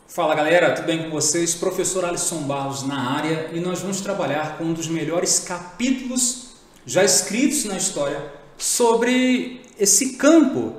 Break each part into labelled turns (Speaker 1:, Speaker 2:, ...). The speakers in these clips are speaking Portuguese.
Speaker 1: Fala galera, tudo bem com vocês? Professor Alisson Barros na área e nós vamos trabalhar com um dos melhores capítulos já escritos na história sobre esse campo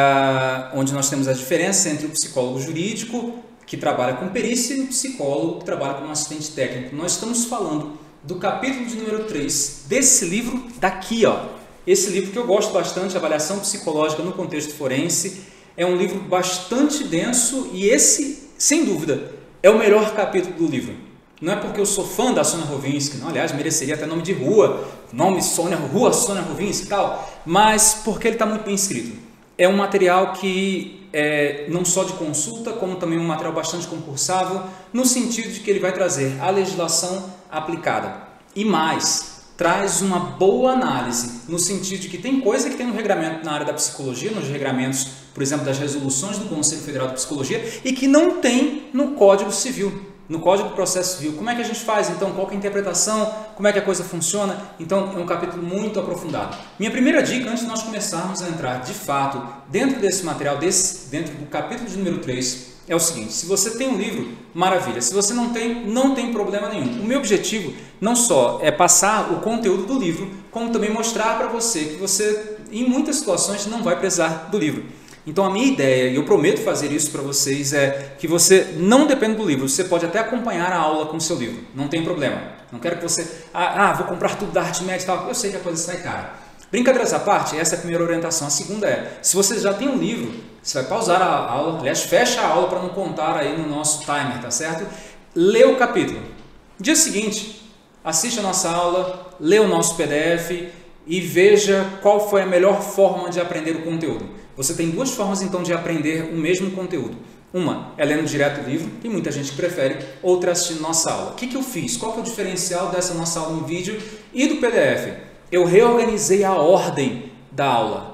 Speaker 1: onde nós temos a diferença entre o psicólogo jurídico que trabalha com perícia e o psicólogo que trabalha como assistente técnico. Nós estamos falando do capítulo de número 3 desse livro daqui, ó. Esse livro que eu gosto bastante, Avaliação Psicológica no Contexto Forense, é um livro bastante denso e esse, sem dúvida, é o melhor capítulo do livro. Não é porque eu sou fã da Sônia Rovinski, não, aliás, mereceria até nome de rua, nome Rua Sônia Rovinski e tal, mas porque ele está muito bem escrito. É um material que é não só de consulta, como também um material bastante concursável, no sentido de que ele vai trazer a legislação aplicada. E mais, traz uma boa análise, no sentido de que tem coisa que tem no regramento na área da psicologia, nos regramentos, por exemplo, das resoluções do Conselho Federal de Psicologia, e que não tem no Código Civil, no Código de Processo Civil. Como é que a gente faz, então? Qual que é a interpretação? Como é que a coisa funciona? Então, é um capítulo muito aprofundado. Minha primeira dica, antes de nós começarmos a entrar, de fato, dentro desse material, dentro do capítulo de número 3, é o seguinte: se você tem um livro, maravilha. Se você não tem problema nenhum. O meu objetivo não só é passar o conteúdo do livro, como também mostrar para você que você, em muitas situações, não vai precisar do livro. Então a minha ideia, e eu prometo fazer isso para vocês, é que você não dependa do livro. Você pode até acompanhar a aula com o seu livro, não tem problema. Não quero que você, vou comprar tudo da Artmed e tal. Eu sei que a coisa sai cara. Brincadeiras à parte, essa é a primeira orientação. A segunda é, se você já tem um livro, você vai pausar a aula, aliás, fecha a aula para não contar aí no nosso timer, tá certo? Lê o capítulo. Dia seguinte, assiste a nossa aula, lê o nosso PDF e veja qual foi a melhor forma de aprender o conteúdo. Você tem duas formas, então, de aprender o mesmo conteúdo. Uma é lendo direto o livro, tem muita gente que prefere, outra é assistindo nossa aula. O que eu fiz? Qual que é o diferencial dessa nossa aula em vídeo e do PDF? Eu reorganizei a ordem da aula,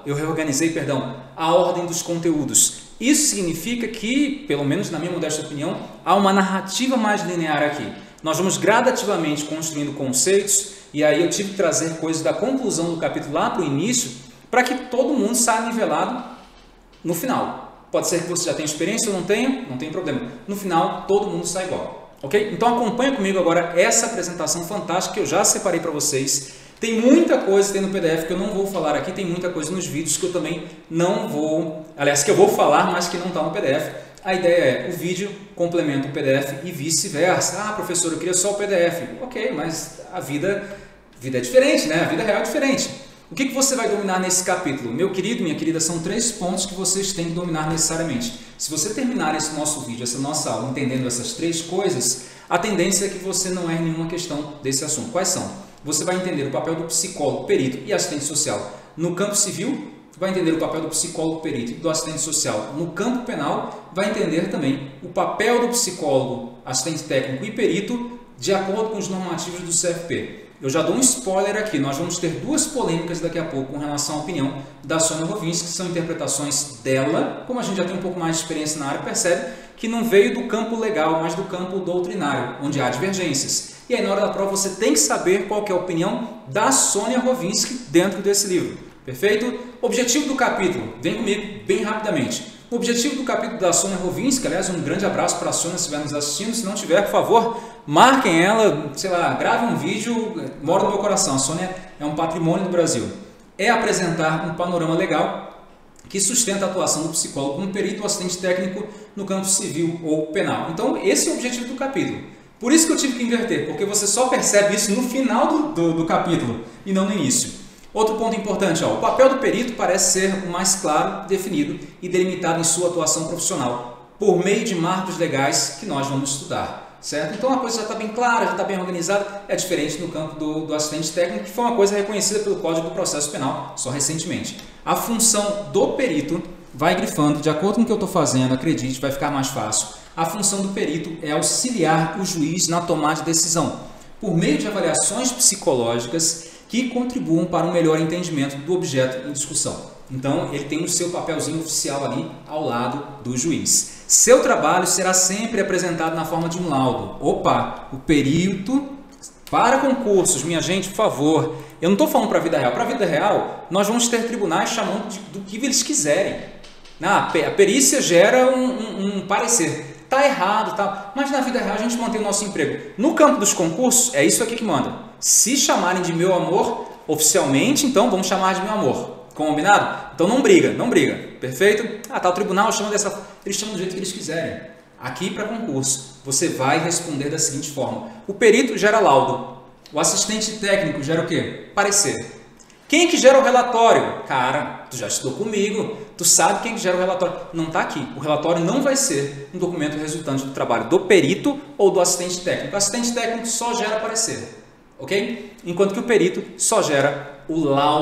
Speaker 1: a ordem dos conteúdos. Isso significa que, pelo menos na minha modesta opinião, há uma narrativa mais linear aqui. Nós vamos gradativamente construindo conceitos, e aí eu tive que trazer coisas da conclusão do capítulo lá para o início, para que todo mundo saia nivelado no final. Pode ser que você já tenha experiência ou não tenha, não tem problema. No final, todo mundo sai igual. Ok? Então acompanha comigo agora essa apresentação fantástica que eu já separei para vocês. Tem muita coisa que tem no PDF que eu não vou falar aqui, tem muita coisa nos vídeos que eu também não vou, aliás, que eu vou falar, mas que não está no PDF. A ideia é, o vídeo complementa o PDF e vice-versa. Professor, eu queria só o PDF. Ok, mas a vida é diferente, né? A vida real é diferente. O que você vai dominar nesse capítulo? Meu querido, minha querida, são 3 pontos que vocês têm que dominar necessariamente. Se você terminar esse nosso vídeo, essa nossa aula, entendendo essas 3 coisas, a tendência é que você não erre nenhuma questão desse assunto. Quais são? Você vai entender o papel do psicólogo, perito e assistente social no campo civil, vai entender o papel do psicólogo, perito e do assistente social no campo penal, vai entender também o papel do psicólogo, assistente técnico e perito de acordo com os normativos do CFP. Eu já dou um spoiler aqui, nós vamos ter 2 polêmicas daqui a pouco com relação à opinião da Sônia Rovinski, que são interpretações dela, como a gente já tem um pouco mais de experiência na área, percebe que não veio do campo legal, mas do campo doutrinário, onde há divergências. E aí na hora da prova você tem que saber qual que é a opinião da Sônia Rovinski dentro desse livro. Perfeito? Objetivo do capítulo, vem comigo bem rapidamente. O objetivo do capítulo da Sônia Rovinski, aliás, um grande abraço para a Sônia se estiver nos assistindo, se não tiver, por favor, marquem ela, sei lá, gravem um vídeo, mora no meu coração. A Sônia é um patrimônio do Brasil. É apresentar um panorama legal que sustenta a atuação do psicólogo como perito ou assistente técnico no campo civil ou penal. Então, esse é o objetivo do capítulo. Por isso que eu tive que inverter, porque você só percebe isso no final do capítulo e não no início. Outro ponto importante, o papel do perito parece ser o mais claro, definido e delimitado em sua atuação profissional, por meio de marcos legais que nós vamos estudar, certo? Então a coisa já está bem clara, já está bem organizada, é diferente no campo do assistente técnico, que foi uma coisa reconhecida pelo Código do Processo Penal só recentemente. A função do perito, vai grifando, de acordo com o que eu estou fazendo, acredite, vai ficar mais fácil. A função do perito é auxiliar o juiz na tomada de decisão, por meio de avaliações psicológicas que contribuam para um melhor entendimento do objeto em discussão. Então, ele tem o seu papelzinho oficial ali ao lado do juiz. Seu trabalho será sempre apresentado na forma de um laudo. O perito, para concursos, minha gente, por favor, eu não estou falando para a vida real. Para a vida real, nós vamos ter tribunais chamando do que eles quiserem. A perícia gera um parecer. tá errado, tá? Mas na vida real a gente mantém o nosso emprego. No campo dos concursos, é isso aqui que manda. Se chamarem de meu amor oficialmente, então vamos chamar de meu amor. Combinado? Então não briga, não briga. Perfeito? Ah, tá, o tribunal chama dessa... Eles chamam do jeito que eles quiserem. Aqui para concurso, você vai responder da seguinte forma. O perito gera laudo. O assistente técnico gera o quê? Parecer. Quem que gera o relatório? Cara, tu já estudou comigo, tu sabe quem que gera o relatório. Não está aqui. O relatório não vai ser um documento resultante do trabalho do perito ou do assistente técnico. O assistente técnico só gera parecer, ok? Enquanto que o perito só gera o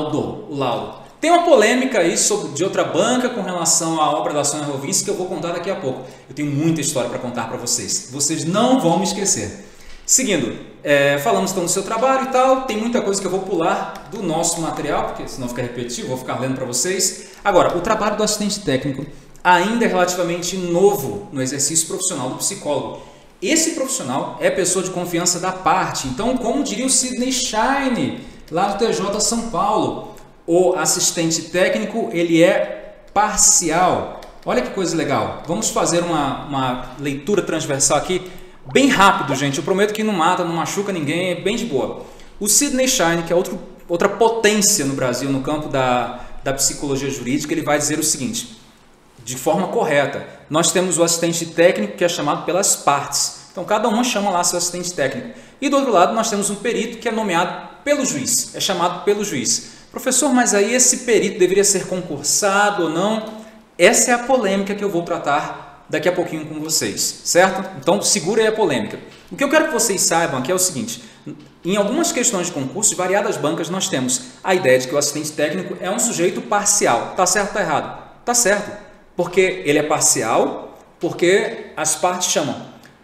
Speaker 1: laudo. Tem uma polêmica aí de outra banca com relação à obra da Sônia Rovinski que eu vou contar daqui a pouco. Eu tenho muita história para contar para vocês. Vocês não vão me esquecer. Seguindo, falamos então do seu trabalho e tal, tem muita coisa que eu vou pular do nosso material, porque senão fica repetitivo, vou ficar lendo para vocês. Agora, o trabalho do assistente técnico ainda é relativamente novo no exercício profissional do psicólogo. Esse profissional é pessoa de confiança da parte, então, como diria o Sidney Shine, lá do TJ São Paulo, o assistente técnico ele é parcial. Olha que coisa legal, vamos fazer uma leitura transversal aqui, bem rápido, gente. Eu prometo que não mata, não machuca ninguém, é bem de boa. O Sidney Shine, que é outra potência no Brasil, no campo da psicologia jurídica, ele vai dizer o seguinte, de forma correta. Nós temos o assistente técnico que é chamado pelas partes. Então, cada uma chama lá seu assistente técnico. E do outro lado, nós temos um perito que é nomeado pelo juiz, é chamado pelo juiz. Professor, mas aí esse perito deveria ser concursado ou não? Essa é a polêmica que eu vou tratar daqui a pouquinho com vocês, certo? Então, segura aí a polêmica. O que eu quero que vocês saibam aqui é o seguinte, em algumas questões de concurso, de variadas bancas, nós temos a ideia de que o assistente técnico é um sujeito parcial. Tá certo ou tá errado? Tá certo, porque ele é parcial, porque as partes chamam,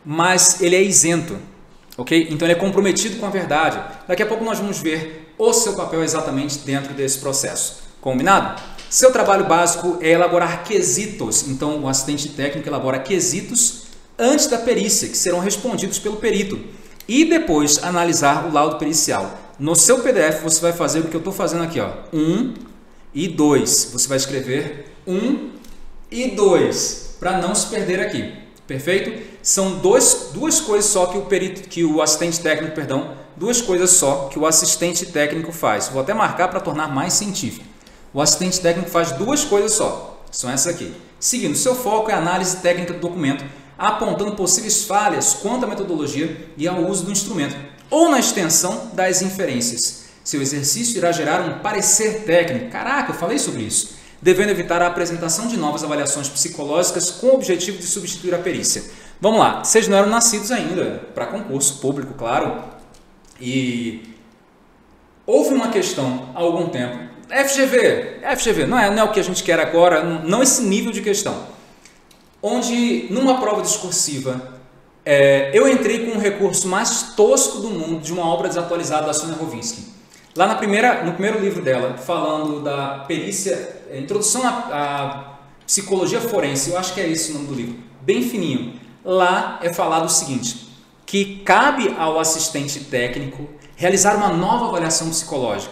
Speaker 1: mas ele é isento, ok? Então, ele é comprometido com a verdade. Daqui a pouco nós vamos ver o seu papel exatamente dentro desse processo. Combinado? Seu trabalho básico é elaborar quesitos. Então, o assistente técnico elabora quesitos antes da perícia, que serão respondidos pelo perito. E depois analisar o laudo pericial. No seu PDF, você vai fazer o que eu estou fazendo aqui, ó, 1 e 2. Você vai escrever 1 e 2, para não se perder aqui. Perfeito? São duas coisas só que o assistente técnico, duas coisas só que o assistente técnico faz. Vou até marcar para tornar mais científico. O assistente técnico faz duas coisas só, são essas aqui. Seguindo, seu foco é a análise técnica do documento, apontando possíveis falhas quanto à metodologia e ao uso do instrumento, ou na extensão das inferências. Seu exercício irá gerar um parecer técnico. Caraca, eu falei sobre isso. Devendo evitar a apresentação de novas avaliações psicológicas com o objetivo de substituir a perícia. Vamos lá, vocês não eram nascidos ainda para concurso público, claro, e houve uma questão há algum tempo, FGV, não é o que a gente quer agora, não esse nível de questão, onde numa prova discursiva eu entrei com o recurso mais tosco do mundo de uma obra desatualizada da Sônia Rovinski. Lá no primeiro livro dela, falando da perícia, introdução à psicologia forense, eu acho que é esse o nome do livro, bem fininho. Lá é falado o seguinte, que cabe ao assistente técnico realizar uma nova avaliação psicológica.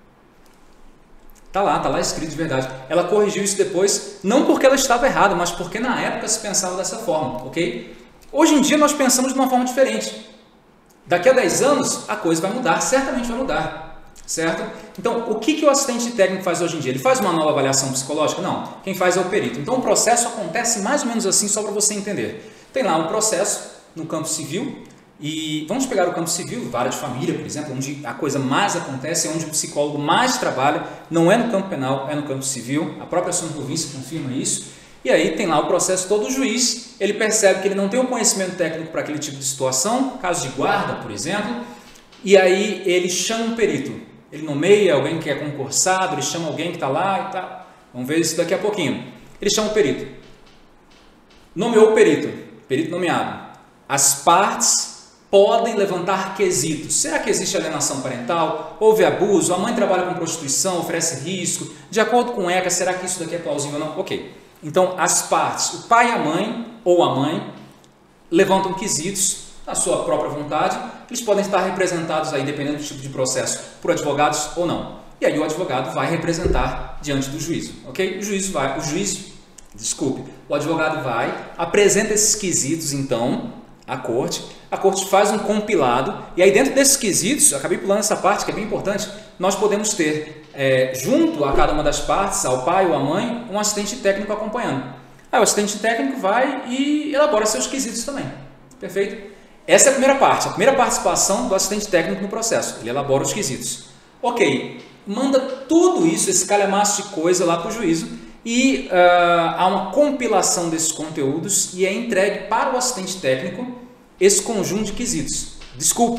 Speaker 1: Tá lá escrito de verdade. Ela corrigiu isso depois, não porque ela estava errada, mas porque na época se pensava dessa forma, ok? Hoje em dia nós pensamos de uma forma diferente. Daqui a 10 anos a coisa vai mudar, certamente vai mudar, certo? Então, o que o assistente técnico faz hoje em dia? Ele faz uma nova avaliação psicológica? Não, quem faz é o perito. Então, o processo acontece mais ou menos assim, só para você entender. Tem lá um processo no campo civil, e vamos pegar o campo civil, vara de família, por exemplo, onde a coisa mais acontece, é onde o psicólogo mais trabalha, não é no campo penal, é no campo civil, a própria Sônia Rovinski confirma isso, e aí tem lá o processo todo, o juiz, ele percebe que ele não tem o conhecimento técnico para aquele tipo de situação, caso de guarda, por exemplo, e aí ele chama um perito, ele nomeia alguém que é concursado, ele chama alguém que está lá e tá, vamos ver isso daqui a pouquinho, ele chama o perito, nomeou o perito nomeado, as partes podem levantar quesitos. Será que existe alienação parental? Houve abuso? A mãe trabalha com prostituição, oferece risco? De acordo com o ECA, será que isso daqui é plausível ou não? Ok. Então, as partes, o pai e a mãe, ou a mãe, levantam quesitos à sua própria vontade. Eles podem estar representados aí, dependendo do tipo de processo, por advogados ou não. E aí o advogado vai representar diante do juízo, ok? O juiz Desculpe, o advogado vai, apresenta esses quesitos, então, à corte, a corte faz um compilado, e aí dentro desses quesitos, acabei pulando essa parte que é bem importante, nós podemos ter, junto a cada uma das partes, ao pai ou à mãe, um assistente técnico acompanhando. Aí o assistente técnico vai e elabora seus quesitos também, perfeito? Essa é a primeira parte, a primeira participação do assistente técnico no processo, ele elabora os quesitos. Ok, manda tudo isso, esse calhamaço de coisa lá para o juízo, e há uma compilação desses conteúdos e é entregue para o assistente técnico esse conjunto de quesitos. Desculpe.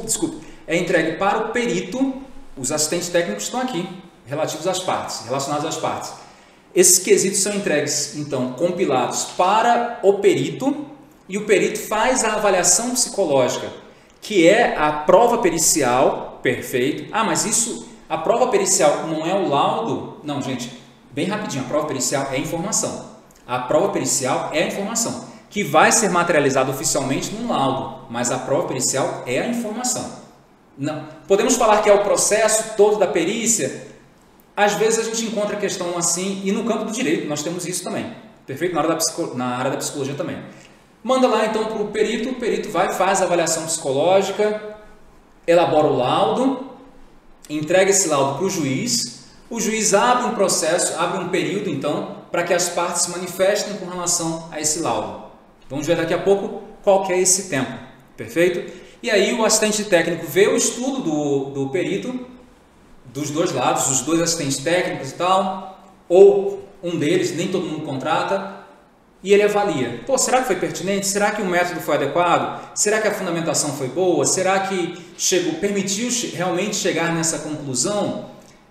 Speaker 1: É entregue para o perito, os assistentes técnicos estão aqui, relacionados às partes. Esses quesitos são entregues, então, compilados para o perito e o perito faz a avaliação psicológica, que é a prova pericial, perfeito. Ah, mas isso, a prova pericial não é o laudo? Não, gente. Bem rapidinho, a prova pericial é informação. A prova pericial é a informação, que vai ser materializada oficialmente num laudo, mas a prova pericial é a informação. Não. Podemos falar que é o processo todo da perícia? Às vezes a gente encontra questão assim, e no campo do direito nós temos isso também, perfeito? Na área da psicologia também. Manda lá então para o perito vai, faz a avaliação psicológica, elabora o laudo, entrega esse laudo para o juiz abre um processo, abre um período, então, para que as partes se manifestem com relação a esse laudo. Vamos ver daqui a pouco qual que é esse tempo, perfeito? E aí o assistente técnico vê o estudo do perito, dos dois lados, os dois assistentes técnicos e tal, ou um deles, nem todo mundo contrata, e ele avalia. Pô, será que foi pertinente? Será que o método foi adequado? Será que a fundamentação foi boa? Será que permitiu realmente chegar nessa conclusão?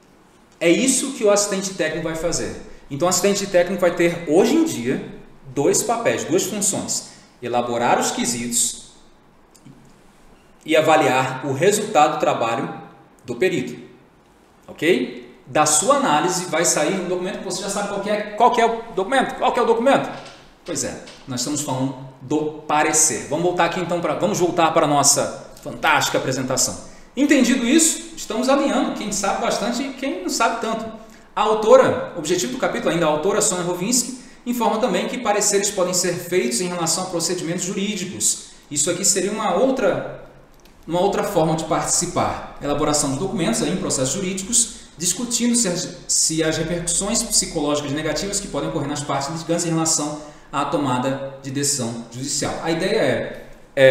Speaker 1: É isso que o assistente técnico vai fazer. Então, o assistente técnico vai ter, hoje em dia, dois papéis, duas funções. Elaborar os quesitos e avaliar o resultado do trabalho do perito. Ok? Da sua análise vai sair um documento que você já sabe qual que é o documento. Qual que é o documento? Pois é, nós estamos falando do parecer. Vamos voltar aqui então para a nossa fantástica apresentação. Entendido isso, estamos alinhando quem sabe bastante e quem não sabe tanto. A autora, objetivo do capítulo ainda, a autora Sônia Rovinski, informa também que pareceres podem ser feitos em relação a procedimentos jurídicos. Isso aqui seria uma outra forma de participar. Elaboração de documentos em processos jurídicos, discutindo se as repercussões psicológicas negativas que podem ocorrer nas partes litigantes em relação à tomada de decisão judicial. A ideia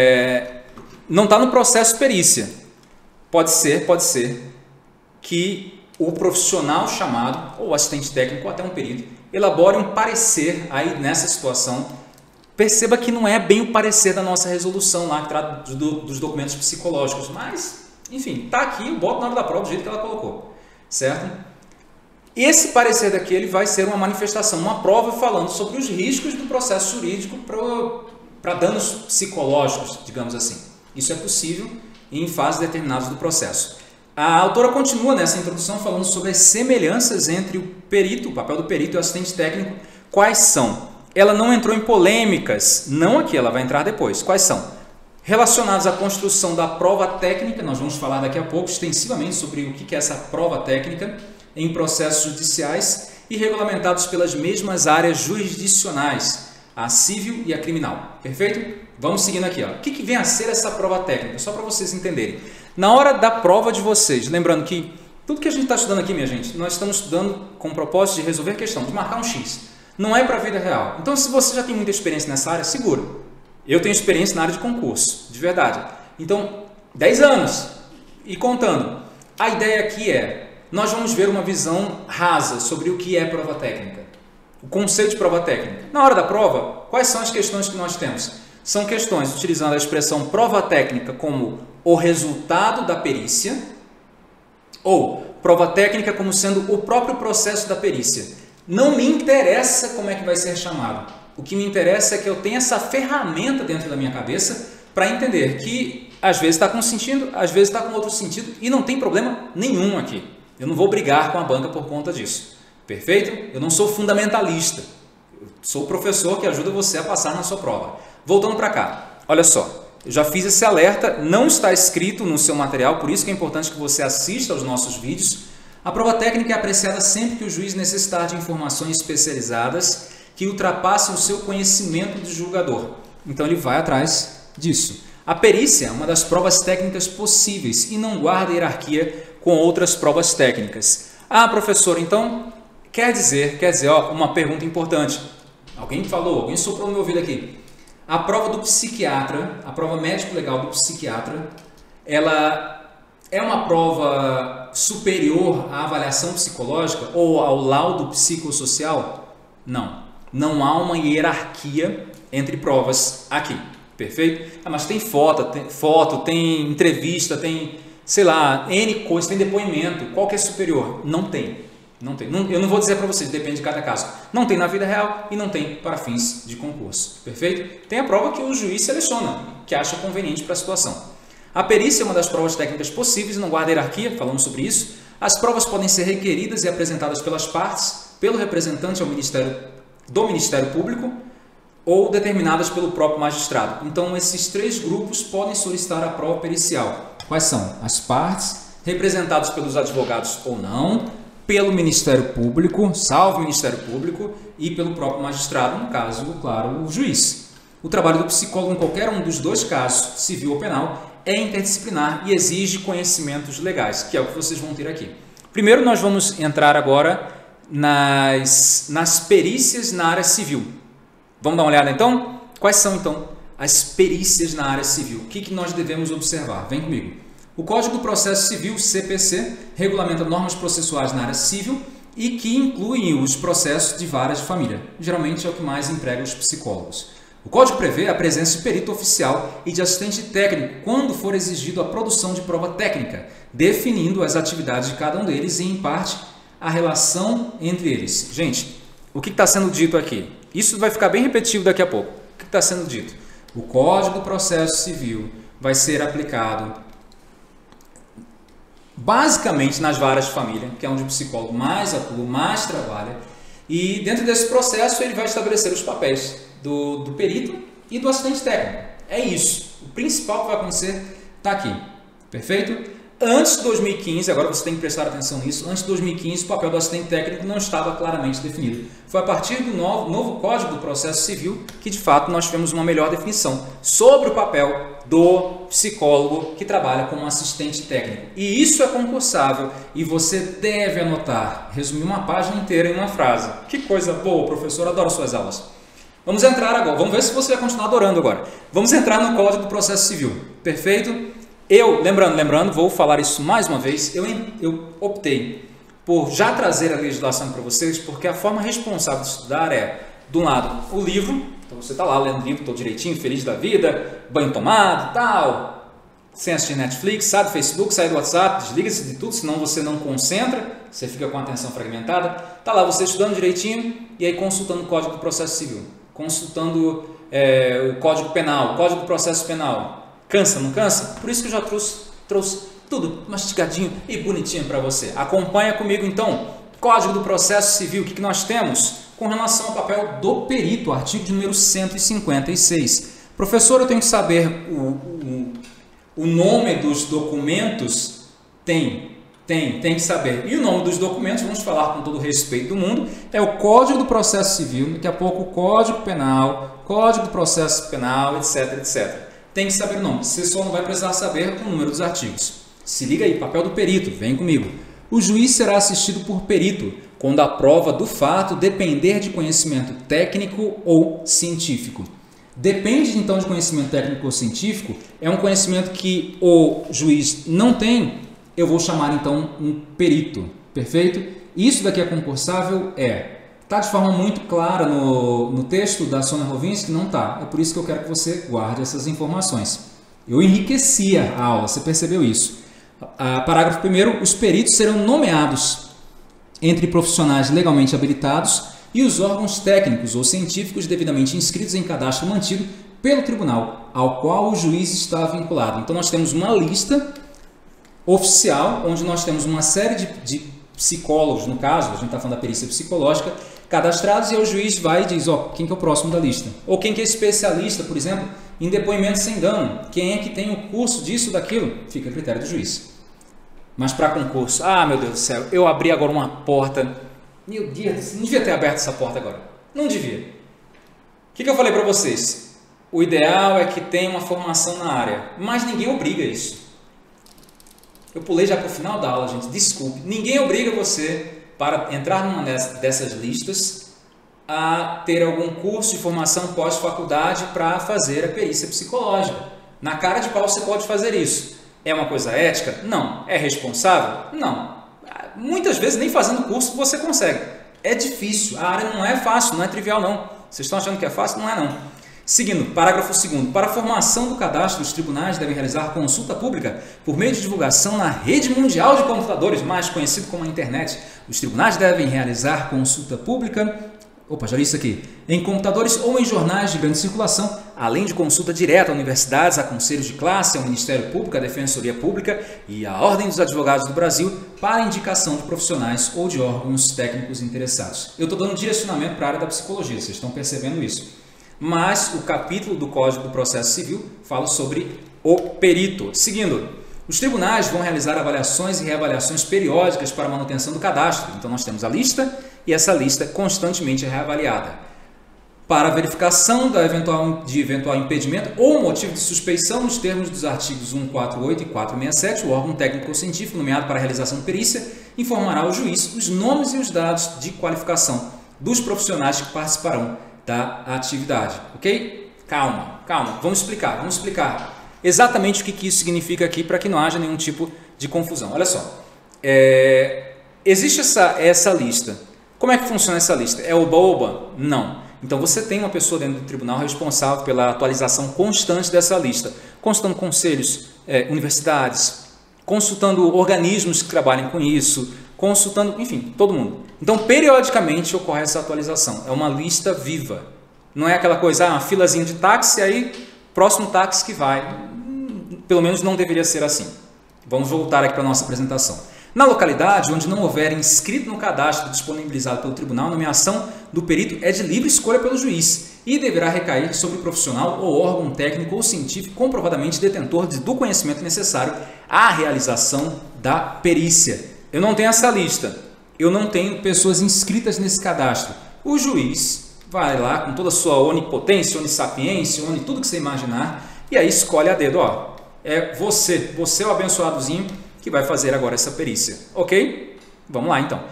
Speaker 1: não está no processo perícia. Pode ser que o profissional chamado, ou assistente técnico, ou até um perito, elabore um parecer aí nessa situação. Perceba que não é bem o parecer da nossa resolução lá, que trata dos documentos psicológicos, mas, enfim, está aqui, eu boto na hora da prova do jeito que ela colocou, certo? Esse parecer daqui ele vai ser uma manifestação, uma prova falando sobre os riscos do processo jurídico para danos psicológicos, digamos assim. Isso é possível em fases determinadas do processo. A autora continua nessa introdução falando sobre as semelhanças entre o perito, o papel do perito e o assistente técnico. Quais são? Ela não entrou em polêmicas, não aqui, ela vai entrar depois. Quais são? Relacionados à construção da prova técnica, nós vamos falar daqui a pouco extensivamente sobre o que é essa prova técnica em processos judiciais e regulamentados pelas mesmas áreas jurisdicionais, a civil e a criminal. Perfeito? Vamos seguindo aqui. O que vem a ser essa prova técnica? Só para vocês entenderem. Na hora da prova de vocês, lembrando que tudo que a gente está estudando aqui, minha gente, nós estamos estudando com o propósito de resolver a questão, de marcar um X. Não é para a vida real. Então, se você já tem muita experiência nessa área, segura. Eu tenho experiência na área de concurso, de verdade. Então, 10 anos e contando. A ideia aqui nós vamos ver uma visão rasa sobre o que é prova técnica. O conceito de prova técnica. Na hora da prova, quais são as questões que nós temos? São questões utilizando a expressão prova técnica como o resultado da perícia ou prova técnica como sendo o próprio processo da perícia. Não me interessa como é que vai ser chamado. O que me interessa é que eu tenha essa ferramenta dentro da minha cabeça para entender que às vezes está com um sentido, às vezes está com outro sentido e não tem problema nenhum aqui. Eu não vou brigar com a banca por conta disso. Perfeito? Eu não sou fundamentalista. Eu sou o professor que ajuda você a passar na sua prova. Voltando para cá. Olha só. Eu já fiz esse alerta. Não está escrito no seu material, por isso que é importante que você assista aos nossos vídeos. A prova técnica é apreciada sempre que o juiz necessitar de informações especializadas que ultrapassem o seu conhecimento de julgador. Então ele vai atrás disso. A perícia é uma das provas técnicas possíveis e não guarda hierarquia com outras provas técnicas. Ah, professor, então quer dizer, ó, uma pergunta importante. Alguém falou, alguém soprou no meu ouvido aqui. A prova do psiquiatra, a prova médico-legal do psiquiatra, ela é uma prova superior à avaliação psicológica ou ao laudo psicossocial? Não. Não há uma hierarquia entre provas aqui. Perfeito? Ah, mas tem foto, tem entrevista, tem, sei lá, N coisas, tem depoimento. Qual que é superior? Não tem. Não tem. Eu não vou dizer para vocês, depende de cada caso. Não tem na vida real e não tem para fins de concurso. Perfeito? Tem a prova que o juiz seleciona, que acha conveniente para a situação. A perícia é uma das provas técnicas possíveis e não guarda hierarquia, falamos sobre isso. As provas podem ser requeridas e apresentadas pelas partes, pelo representante do Ministério Público ou determinadas pelo próprio magistrado. Então, esses três grupos podem solicitar a prova pericial. Quais são? As partes, representados pelos advogados ou não, pelo Ministério Público, salvo o Ministério Público, e pelo próprio magistrado, no caso, claro, o juiz. O trabalho do psicólogo em qualquer um dos dois casos, civil ou penal, é interdisciplinar e exige conhecimentos legais, que é o que vocês vão ter aqui. Primeiro, nós vamos entrar agora nas perícias na área civil. Vamos dar uma olhada então? Quais são então as perícias na área civil? O que nós devemos observar? Vem comigo. O Código do Processo Civil, CPC, regulamenta normas processuais na área civil e que incluem os processos de varas de família. Geralmente é o que mais emprega os psicólogos. O Código prevê a presença de perito oficial e de assistente técnico quando for exigido a produção de prova técnica, definindo as atividades de cada um deles e, em parte, a relação entre eles. Gente, o que está sendo dito aqui? Isso vai ficar bem repetitivo daqui a pouco. O que está sendo dito? O Código do Processo Civil vai ser aplicado basicamente nas varas de família, que é onde o psicólogo mais atua, mais trabalha, e dentro desse processo ele vai estabelecer os papéis do perito e do assistente técnico. É isso. O principal que vai acontecer está aqui. Perfeito? Antes de 2015, agora você tem que prestar atenção nisso, antes de 2015 o papel do assistente técnico não estava claramente definido. Foi a partir do novo Código do Processo Civil que de fato nós tivemos uma melhor definição sobre o papel do psicólogo que trabalha como assistente técnico. E isso é concursável e você deve anotar, resumir uma página inteira em uma frase. Que coisa boa, professor, adoro suas aulas. Vamos entrar agora, vamos ver se você vai continuar adorando agora. Vamos entrar no Código do Processo Civil, perfeito? Lembrando, vou falar isso mais uma vez, eu optei por já trazer a legislação para vocês, porque a forma responsável de estudar é, de um lado, o livro, então você está lá lendo o livro, todo direitinho, feliz da vida, banho tomado, tal, sem assistir Netflix, sai do Facebook, sai do WhatsApp, desliga-se de tudo, senão você não concentra, você fica com a atenção fragmentada, está lá você estudando direitinho e aí consultando o Código do Processo Civil, consultando o Código Penal, o Código do Processo Penal. Cansa, não cansa? Por isso que eu já trouxe tudo mastigadinho e bonitinho para você. Acompanha comigo então. Código do Processo Civil, o que nós temos com relação ao papel do perito, artigo de número 156. Professor, eu tenho que saber o nome dos documentos? Tem que saber. E o nome dos documentos, vamos falar com todo o respeito do mundo, é o Código do Processo Civil, daqui a pouco o Código Penal, Código do Processo Penal, etc, etc. Tem que saber o nome, você só não vai precisar saber o número dos artigos. Se liga aí, papel do perito, vem comigo. O juiz será assistido por perito quando a prova do fato depender de conhecimento técnico ou científico. Depende então de conhecimento técnico ou científico, é um conhecimento que o juiz não tem, eu vou chamar então um perito, perfeito? Isso daqui é concursável? Está de forma muito clara no texto da Sônia Rovinski? Não está. É por isso que eu quero que você guarde essas informações. Eu enriqueci a aula, você percebeu isso. Parágrafo 1º, os peritos serão nomeados entre profissionais legalmente habilitados e os órgãos técnicos ou científicos devidamente inscritos em cadastro mantido pelo tribunal, ao qual o juiz está vinculado. Então nós temos uma lista oficial, onde nós temos uma série de psicólogos, no caso, a gente está falando da perícia psicológica, cadastrados, e o juiz vai e diz, quem que é o próximo da lista? Ou quem que é especialista, por exemplo, em depoimento sem dano? Quem é que tem o curso disso, daquilo? Fica a critério do juiz. Mas para concurso, meu Deus do céu, eu abri agora uma porta, meu Deus, não devia ter aberto essa porta agora. Não devia. O que eu falei para vocês? O ideal é que tenha uma formação na área, mas ninguém obriga isso. Eu pulei já para o final da aula, gente, desculpe. Ninguém obriga você, para entrar numa dessas listas, a ter algum curso de formação pós-faculdade para fazer a perícia psicológica. Na cara de pau você pode fazer isso. É uma coisa ética? Não. É responsável? Não. Muitas vezes nem fazendo curso você consegue. É difícil, a área não é fácil, não é trivial não. Vocês estão achando que é fácil? Não é não. Seguindo, parágrafo 2º. Para a formação do cadastro, os tribunais devem realizar consulta pública por meio de divulgação na rede mundial de computadores, mais conhecido como a internet. Os tribunais devem realizar consulta pública, já li isso aqui, em computadores ou em jornais de grande circulação, além de consulta direta a universidades, a conselhos de classe, ao Ministério Público, à Defensoria Pública e à Ordem dos Advogados do Brasil para indicação de profissionais ou de órgãos técnicos interessados. Eu estou dando direcionamento para a área da psicologia, vocês estão percebendo isso. Mas o capítulo do Código do Processo Civil fala sobre o perito. Seguindo, os tribunais vão realizar avaliações e reavaliações periódicas para a manutenção do cadastro. Então nós temos a lista e essa lista constantemente é reavaliada. Para a verificação de eventual impedimento ou motivo de suspeição nos termos dos artigos 148 e 467, o órgão técnico ou científico nomeado para a realização de perícia informará ao juiz os nomes e os dados de qualificação dos profissionais que participarão da atividade, ok? Calma, vamos explicar exatamente o que isso significa aqui para que não haja nenhum tipo de confusão. Olha só, existe essa lista. Como é que funciona essa lista? É oba-oba? Não. Então você tem uma pessoa dentro do tribunal responsável pela atualização constante dessa lista, consultando conselhos, universidades, consultando organismos que trabalhem com isso, consultando, enfim, todo mundo. Então, periodicamente ocorre essa atualização. É uma lista viva. Não é aquela coisa, uma filazinha de táxi, aí próximo táxi que vai. Pelo menos não deveria ser assim. Vamos voltar aqui para a nossa apresentação. Na localidade onde não houver inscrito no cadastro disponibilizado pelo tribunal, a nomeação do perito é de livre escolha pelo juiz e deverá recair sobre o profissional ou órgão técnico ou científico comprovadamente detentor do conhecimento necessário à realização da perícia. Eu não tenho essa lista, eu não tenho pessoas inscritas nesse cadastro. O juiz vai lá com toda a sua onipotência, onissapiência, tudo que você imaginar, e aí escolhe a dedo, é você o abençoadozinho que vai fazer agora essa perícia, ok? Vamos lá então.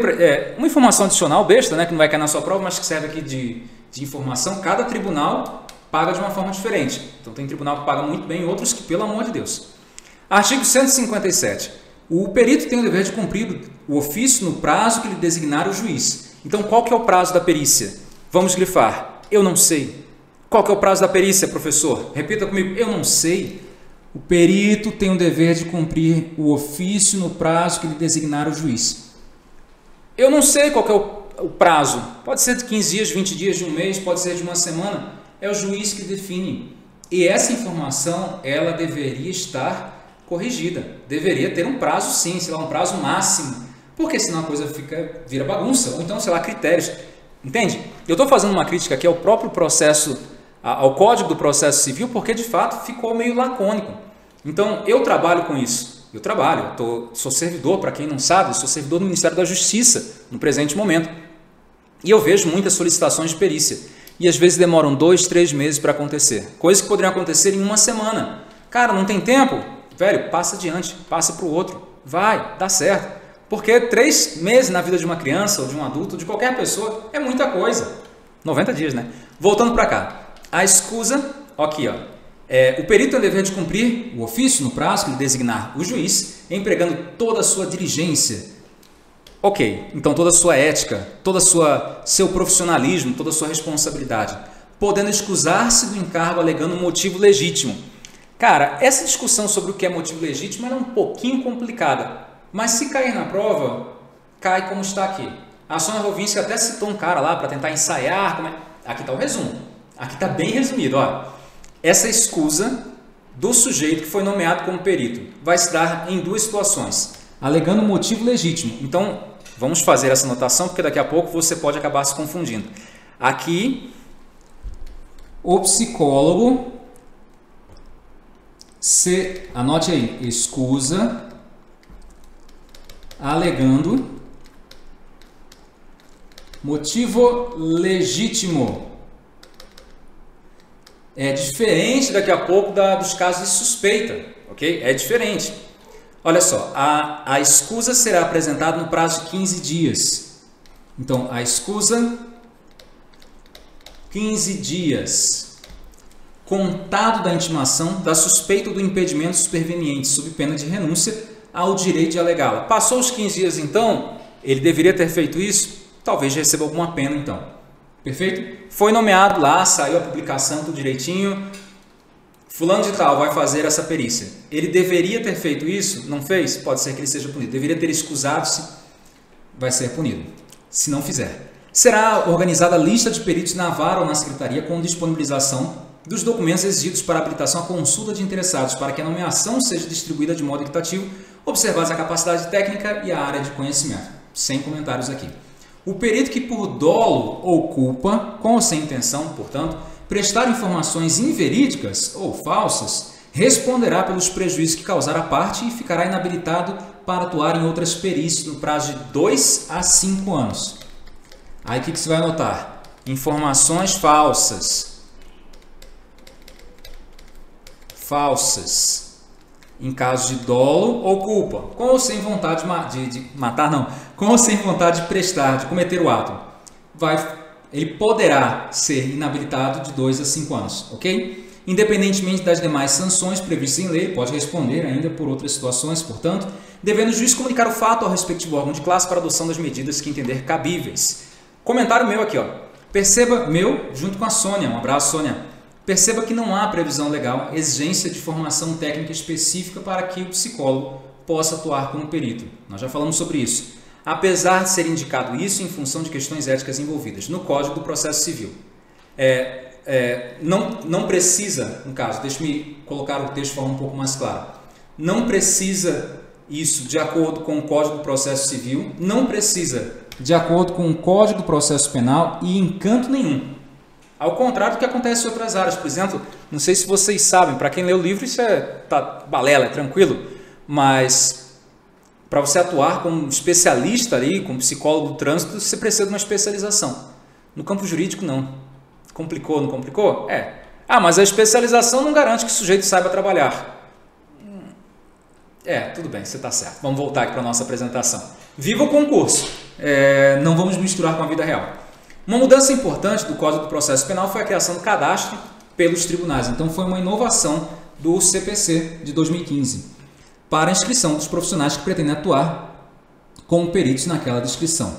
Speaker 1: Uma informação adicional besta, né, que não vai cair na sua prova, mas que serve aqui de informação, cada tribunal paga de uma forma diferente. Então tem tribunal que paga muito bem, outros que, pelo amor de Deus. Artigo 157. O perito tem o dever de cumprir o ofício no prazo que lhe designar o juiz. Então, qual que é o prazo da perícia? Vamos grifar. Eu não sei. Qual que é o prazo da perícia, professor? Repita comigo. Eu não sei. O perito tem o dever de cumprir o ofício no prazo que lhe designar o juiz. Eu não sei qual que é o prazo. Pode ser de 15 dias, 20 dias, de um mês, pode ser de uma semana. É o juiz que define. E essa informação, ela deveria estar corrigida. Deveria ter um prazo sim, sei lá, um prazo máximo, porque senão a coisa vira bagunça, ou então, sei lá, critérios. Entende? Eu estou fazendo uma crítica aqui ao próprio processo, ao Código do Processo Civil, porque de fato ficou meio lacônico. Então, eu trabalho com isso. Sou servidor, para quem não sabe, sou servidor do Ministério da Justiça, no presente momento. E eu vejo muitas solicitações de perícia. E às vezes demoram 2, 3 meses para acontecer. Coisas que poderiam acontecer em uma semana. Cara, não tem tempo? Velho, passa adiante, passa para o outro, vai, dá certo. Porque 3 meses na vida de uma criança ou de um adulto, de qualquer pessoa, é muita coisa. 90 dias, né? Voltando para cá. A escusa, aqui, o perito tem o dever de cumprir o ofício no prazo que lhe designar o juiz, empregando toda a sua diligência. Ok, então toda a sua ética, todo seu profissionalismo, toda a sua responsabilidade, podendo excusar-se do encargo alegando um motivo legítimo. Cara, essa discussão sobre o que é motivo legítimo é um pouquinho complicada, mas se cair na prova, cai como está aqui. A Sônia Rovinski até citou um cara lá para tentar ensaiar. Aqui está o resumo, aqui está bem resumido. Essa escusa do sujeito que foi nomeado como perito vai se dar em 2 situações, alegando motivo legítimo. Então, vamos fazer essa anotação, porque daqui a pouco você pode acabar se confundindo. Aqui, o psicólogo... anote aí, escusa alegando Motivo legítimo. É diferente daqui a pouco dos casos de suspeita, ok? É diferente. Olha só, a escusa será apresentada no prazo de 15 dias. Então, a escusa, 15 dias, contado da intimação, da suspeita ou do impedimento superveniente, sob pena de renúncia ao direito de alegá-la. Passou os 15 dias, então, ele deveria ter feito isso? Talvez receba alguma pena, então. Perfeito? Foi nomeado lá, saiu a publicação, tudo direitinho. Fulano de tal vai fazer essa perícia. Ele deveria ter feito isso? Não fez? Pode ser que ele seja punido. Deveria ter escusado-se? Vai ser punido, se não fizer. Será organizada a lista de peritos na vara ou na secretaria com disponibilização dos documentos exigidos para habilitação à consulta de interessados, para que a nomeação seja distribuída de modo equitativo, observadas a capacidade técnica e a área de conhecimento. Sem comentários aqui. O perito que por dolo ou culpa, com ou sem intenção, portanto, prestar informações inverídicas ou falsas, responderá pelos prejuízos que causar a parte e ficará inabilitado para atuar em outras perícias no prazo de 2 a 5 anos. Aí o que você vai anotar? Informações falsas. Falsas. Em caso de dolo ou culpa, com ou sem vontade de matar, não, com ou sem vontade de prestar, de cometer o ato, ele poderá ser inabilitado de 2 a 5 anos, ok? Independentemente das demais sanções previstas em lei, ele pode responder ainda por outras situações, portanto, devendo o juiz comunicar o fato ao respectivo órgão de classe para adoção das medidas que entender cabíveis. Comentário meu aqui, ó. Perceba, meu, junto com a Sônia, um abraço, Sônia. Perceba que não há previsão legal, exigência de formação técnica específica para que o psicólogo possa atuar como perito. Nós já falamos sobre isso. Apesar de ser indicado isso em função de questões éticas envolvidas no Código do Processo Civil. Não precisa, no caso, deixe-me colocar o texto de forma um pouco mais clara. Não precisa isso de acordo com o Código do Processo Civil, não precisa de acordo com o Código do Processo Penal e em canto nenhum. Ao contrário do que acontece em outras áreas. Por exemplo, não sei se vocês sabem, para quem lê o livro isso tá balela, é tranquilo, mas para você atuar como especialista ali, como psicólogo do trânsito, você precisa de uma especialização. No campo jurídico, não. Complicou, não complicou? Mas a especialização não garante que o sujeito saiba trabalhar. Tudo bem, você está certo. Vamos voltar aqui para a nossa apresentação. Viva o concurso! Não vamos misturar com a vida real. Uma mudança importante do Código do Processo Penal foi a criação do cadastro pelos tribunais. Então, foi uma inovação do CPC de 2015 para a inscrição dos profissionais que pretendem atuar como peritos naquela descrição.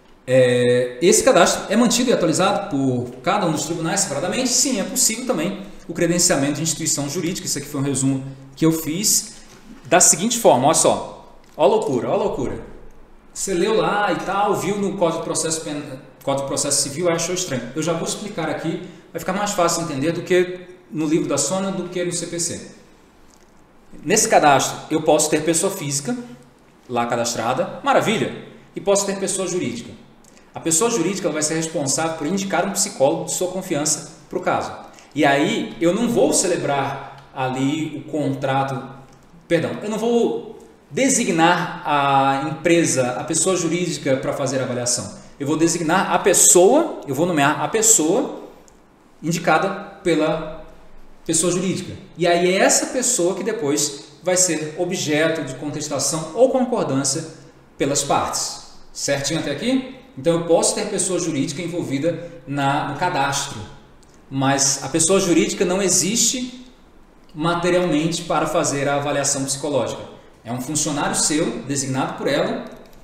Speaker 1: Esse cadastro é mantido e atualizado por cada um dos tribunais separadamente? Sim, é possível também o credenciamento de instituição jurídica. Isso aqui foi um resumo que eu fiz da seguinte forma, olha só. Ó loucura, ó loucura. Você leu lá e tal, viu no Código do Processo Civil e achou estranho. Eu já vou explicar aqui, vai ficar mais fácil de entender do que no livro da Sônia, do que no CPC. Nesse cadastro, eu posso ter pessoa física, lá cadastrada, maravilha, e posso ter pessoa jurídica. A pessoa jurídica vai ser responsável por indicar um psicólogo de sua confiança para o caso. E aí, eu não vou celebrar ali o contrato, eu não vou designar a empresa, a pessoa jurídica para fazer a avaliação. Eu vou designar a pessoa, eu vou nomear a pessoa indicada pela pessoa jurídica. E aí é essa pessoa que depois vai ser objeto de contestação ou concordância pelas partes. Certinho até aqui? Então eu posso ter pessoa jurídica envolvida no cadastro, mas a pessoa jurídica não existe materialmente para fazer a avaliação psicológica. É um funcionário seu, designado por ela,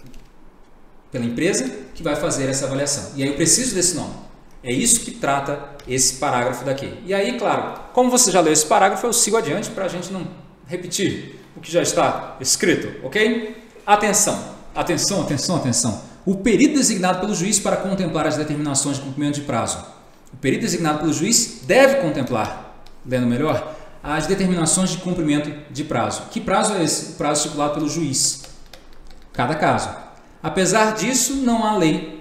Speaker 1: pela empresa, que vai fazer essa avaliação. E aí eu preciso desse nome. É isso que trata esse parágrafo daqui. E aí, claro, como você já leu esse parágrafo, eu sigo adiante para a gente não repetir o que já está escrito, ok? Atenção, atenção, atenção, atenção. O perito designado pelo juiz para contemplar as determinações de cumprimento de prazo. O perito designado pelo juiz deve contemplar, lendo melhor, as determinações de cumprimento de prazo. Que prazo é esse? O prazo estipulado pelo juiz. Cada caso. Apesar disso, não há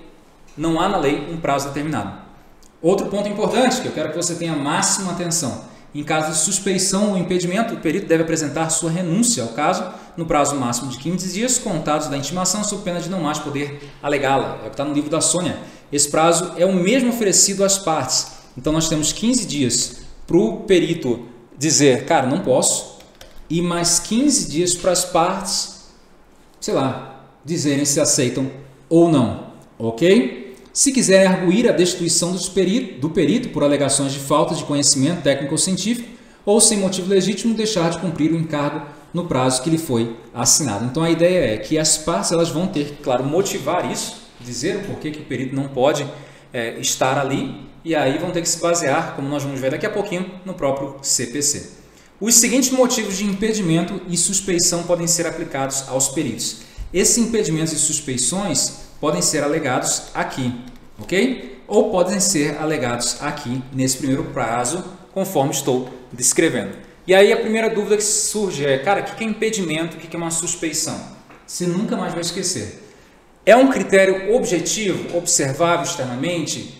Speaker 1: na lei um prazo determinado. Outro ponto importante que eu quero que você tenha máxima atenção. Em caso de suspeição ou impedimento, o perito deve apresentar sua renúncia ao caso no prazo máximo de 15 dias, contados da intimação, sob pena de não mais poder alegá-la. É o que está no livro da Sônia. esse prazo é o mesmo oferecido às partes. Então nós temos 15 dias para o perito dizer, cara, não posso, e mais 15 dias para as partes, sei lá, dizerem se aceitam ou não, ok? Se quiserem arguir a destituição do perito por alegações de falta de conhecimento técnico ou científico, ou sem motivo legítimo deixar de cumprir o encargo no prazo que lhe foi assinado. Então a ideia é que as partes elas vão ter que, claro, motivar isso, dizer o porquê que o perito não pode estar ali, e aí vão ter que se basear, como nós vamos ver daqui a pouquinho, no próprio CPC. Os seguintes motivos de impedimento e suspeição podem ser aplicados aos peritos. Esses impedimentos e suspeições podem ser alegados aqui, ok? Ou podem ser alegados aqui, nesse primeiro prazo, conforme estou descrevendo. E aí a primeira dúvida que surge é, cara, o que é impedimento, o que é uma suspeição? Você nunca mais vai esquecer. É um critério objetivo, observável externamente,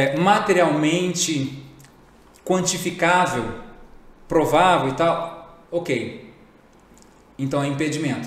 Speaker 1: materialmente quantificável, provável e tal? Ok. Então é impedimento.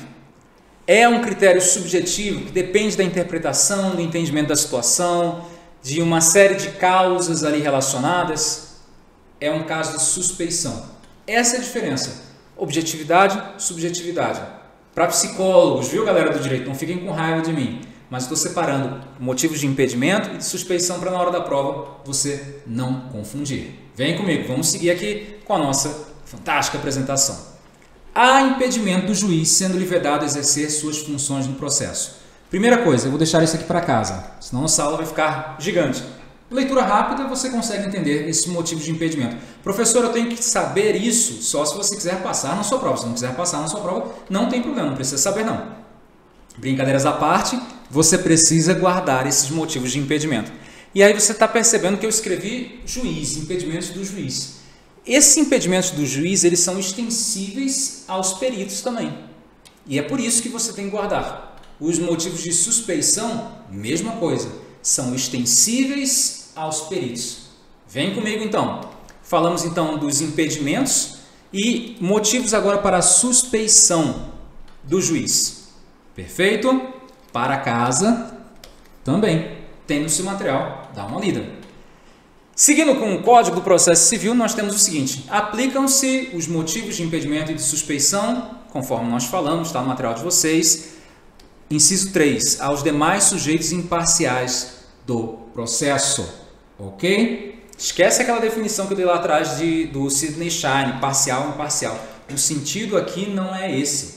Speaker 1: É um critério subjetivo que depende da interpretação, do entendimento da situação, de uma série de causas ali relacionadas. É um caso de suspeição. Essa é a diferença. Objetividade, subjetividade. Para psicólogos, viu, galera do direito? Não fiquem com raiva de mim. Mas estou separando motivos de impedimento e de suspeição para na hora da prova você não confundir. Vem comigo, vamos seguir aqui com a nossa fantástica apresentação. Há impedimento do juiz sendo-lhe vedado exercer suas funções no processo. Primeira coisa, eu vou deixar isso aqui para casa, senão a sala vai ficar gigante. Leitura rápida, você consegue entender esses motivos de impedimento. Professor, eu tenho que saber isso só se você quiser passar na sua prova. Se não quiser passar na sua prova, não tem problema, não precisa saber não. Brincadeiras à parte, você precisa guardar esses motivos de impedimento. E aí você está percebendo que eu escrevi juiz, impedimentos do juiz. Esses impedimentos do juiz, eles são extensíveis aos peritos também. E é por isso que você tem que guardar. Os motivos de suspeição, mesma coisa, são extensíveis aos peritos. Vem comigo então. Falamos então dos impedimentos e motivos agora para a suspeição do juiz. Perfeito? Para casa também tem no seu material, dá uma lida. Seguindo com o Código do Processo Civil, nós temos o seguinte: aplicam-se os motivos de impedimento e de suspeição, conforme nós falamos, está no material de vocês. Inciso 3, aos demais sujeitos imparciais do processo, ok? Esquece aquela definição que eu dei lá atrás do Sidney Shine, parcial e imparcial. O sentido aqui não é esse.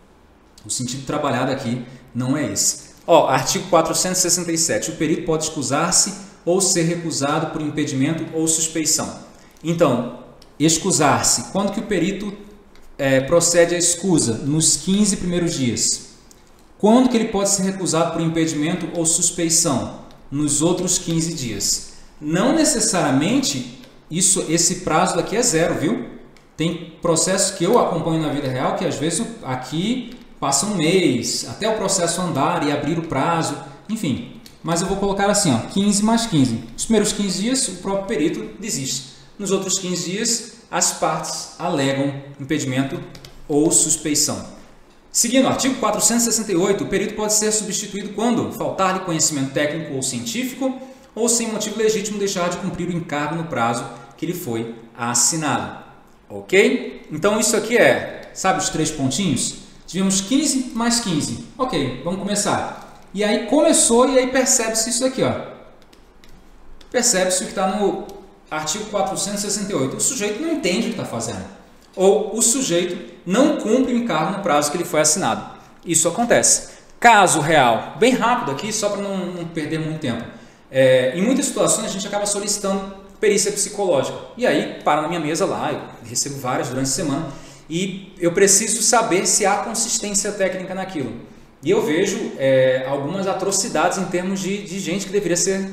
Speaker 1: O sentido trabalhado aqui não é esse. Artigo 467, o perito pode excusar-se ou ser recusado por impedimento ou suspeição. Então, excusar-se, quando que o perito procede à escusa? Nos 15 primeiros dias. Quando que ele pode ser recusado por impedimento ou suspeição? Nos outros 15 dias. Não necessariamente esse prazo daqui é zero, viu? Tem processos que eu acompanho na vida real que às vezes aqui passa um mês, até o processo andar e abrir o prazo, enfim. Mas eu vou colocar assim, 15 mais 15. Os primeiros 15 dias o próprio perito desiste. Nos outros 15 dias as partes alegam impedimento ou suspeição. Seguindo, artigo 468, o perito pode ser substituído quando faltar-lhe conhecimento técnico ou científico ou sem motivo legítimo deixar de cumprir o encargo no prazo que lhe foi assinado. Ok? Então isso aqui sabe os 3 pontinhos? Tivemos 15 mais 15. Ok, vamos começar. E aí começou e aí percebe-se isso aqui. Percebe-se o que está no artigo 468. O sujeito não entende o que está fazendo. Ou o sujeito não cumpre o encargo no prazo que ele foi assinado. Isso acontece. Caso real, bem rápido aqui, só para não perder muito tempo. Em muitas situações a gente acaba solicitando perícia psicológica. E aí, para na minha mesa lá, eu recebo várias durante a semana, e eu preciso saber se há consistência técnica naquilo. E eu vejo algumas atrocidades em termos de gente que deveria ser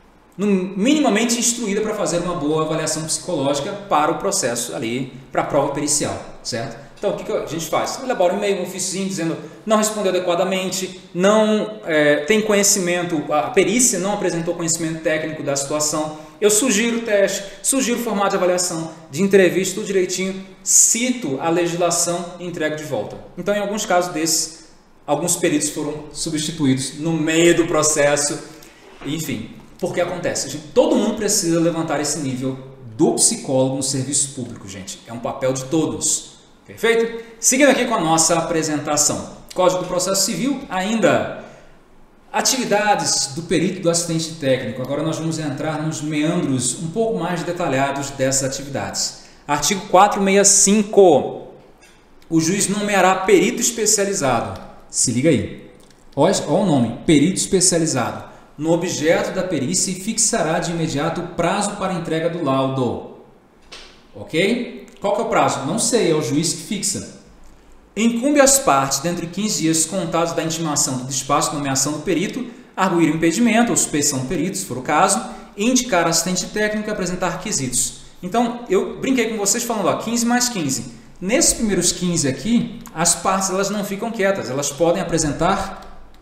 Speaker 1: minimamente instruída para fazer uma boa avaliação psicológica para o processo ali, para a prova pericial, certo? Então, o que a gente faz? Elabora um e-mail, um ofíciozinho dizendo não respondeu adequadamente, não tem conhecimento, a perícia não apresentou conhecimento técnico da situação. Eu sugiro o teste, sugiro o formato de avaliação, de entrevista, tudo direitinho, cito a legislação e entrego de volta. Então, em alguns casos desses, alguns peritos foram substituídos no meio do processo. Enfim, porque acontece. Todo mundo precisa levantar esse nível do psicólogo no serviço público, gente. É um papel de todos. Perfeito? Seguindo aqui com a nossa apresentação. Código do Processo Civil, ainda atividades do perito e do assistente técnico. Agora nós vamos entrar nos meandros um pouco mais detalhados dessas atividades. Artigo 465. O juiz nomeará perito especializado. Se liga aí. Olha o nome, perito especializado. No objeto da perícia e fixará de imediato o prazo para a entrega do laudo. Ok? Qual que é o prazo? Não sei, é o juiz que fixa. Incumbe às partes, dentro de 15 dias contados da intimação do despacho de nomeação do perito, arguir o impedimento ou suspeição do perito, se for o caso, e indicar assistente técnico e apresentar quesitos. Então, eu brinquei com vocês falando, ó, 15 mais 15. Nesses primeiros 15 aqui, as partes elas não ficam quietas, elas podem apresentar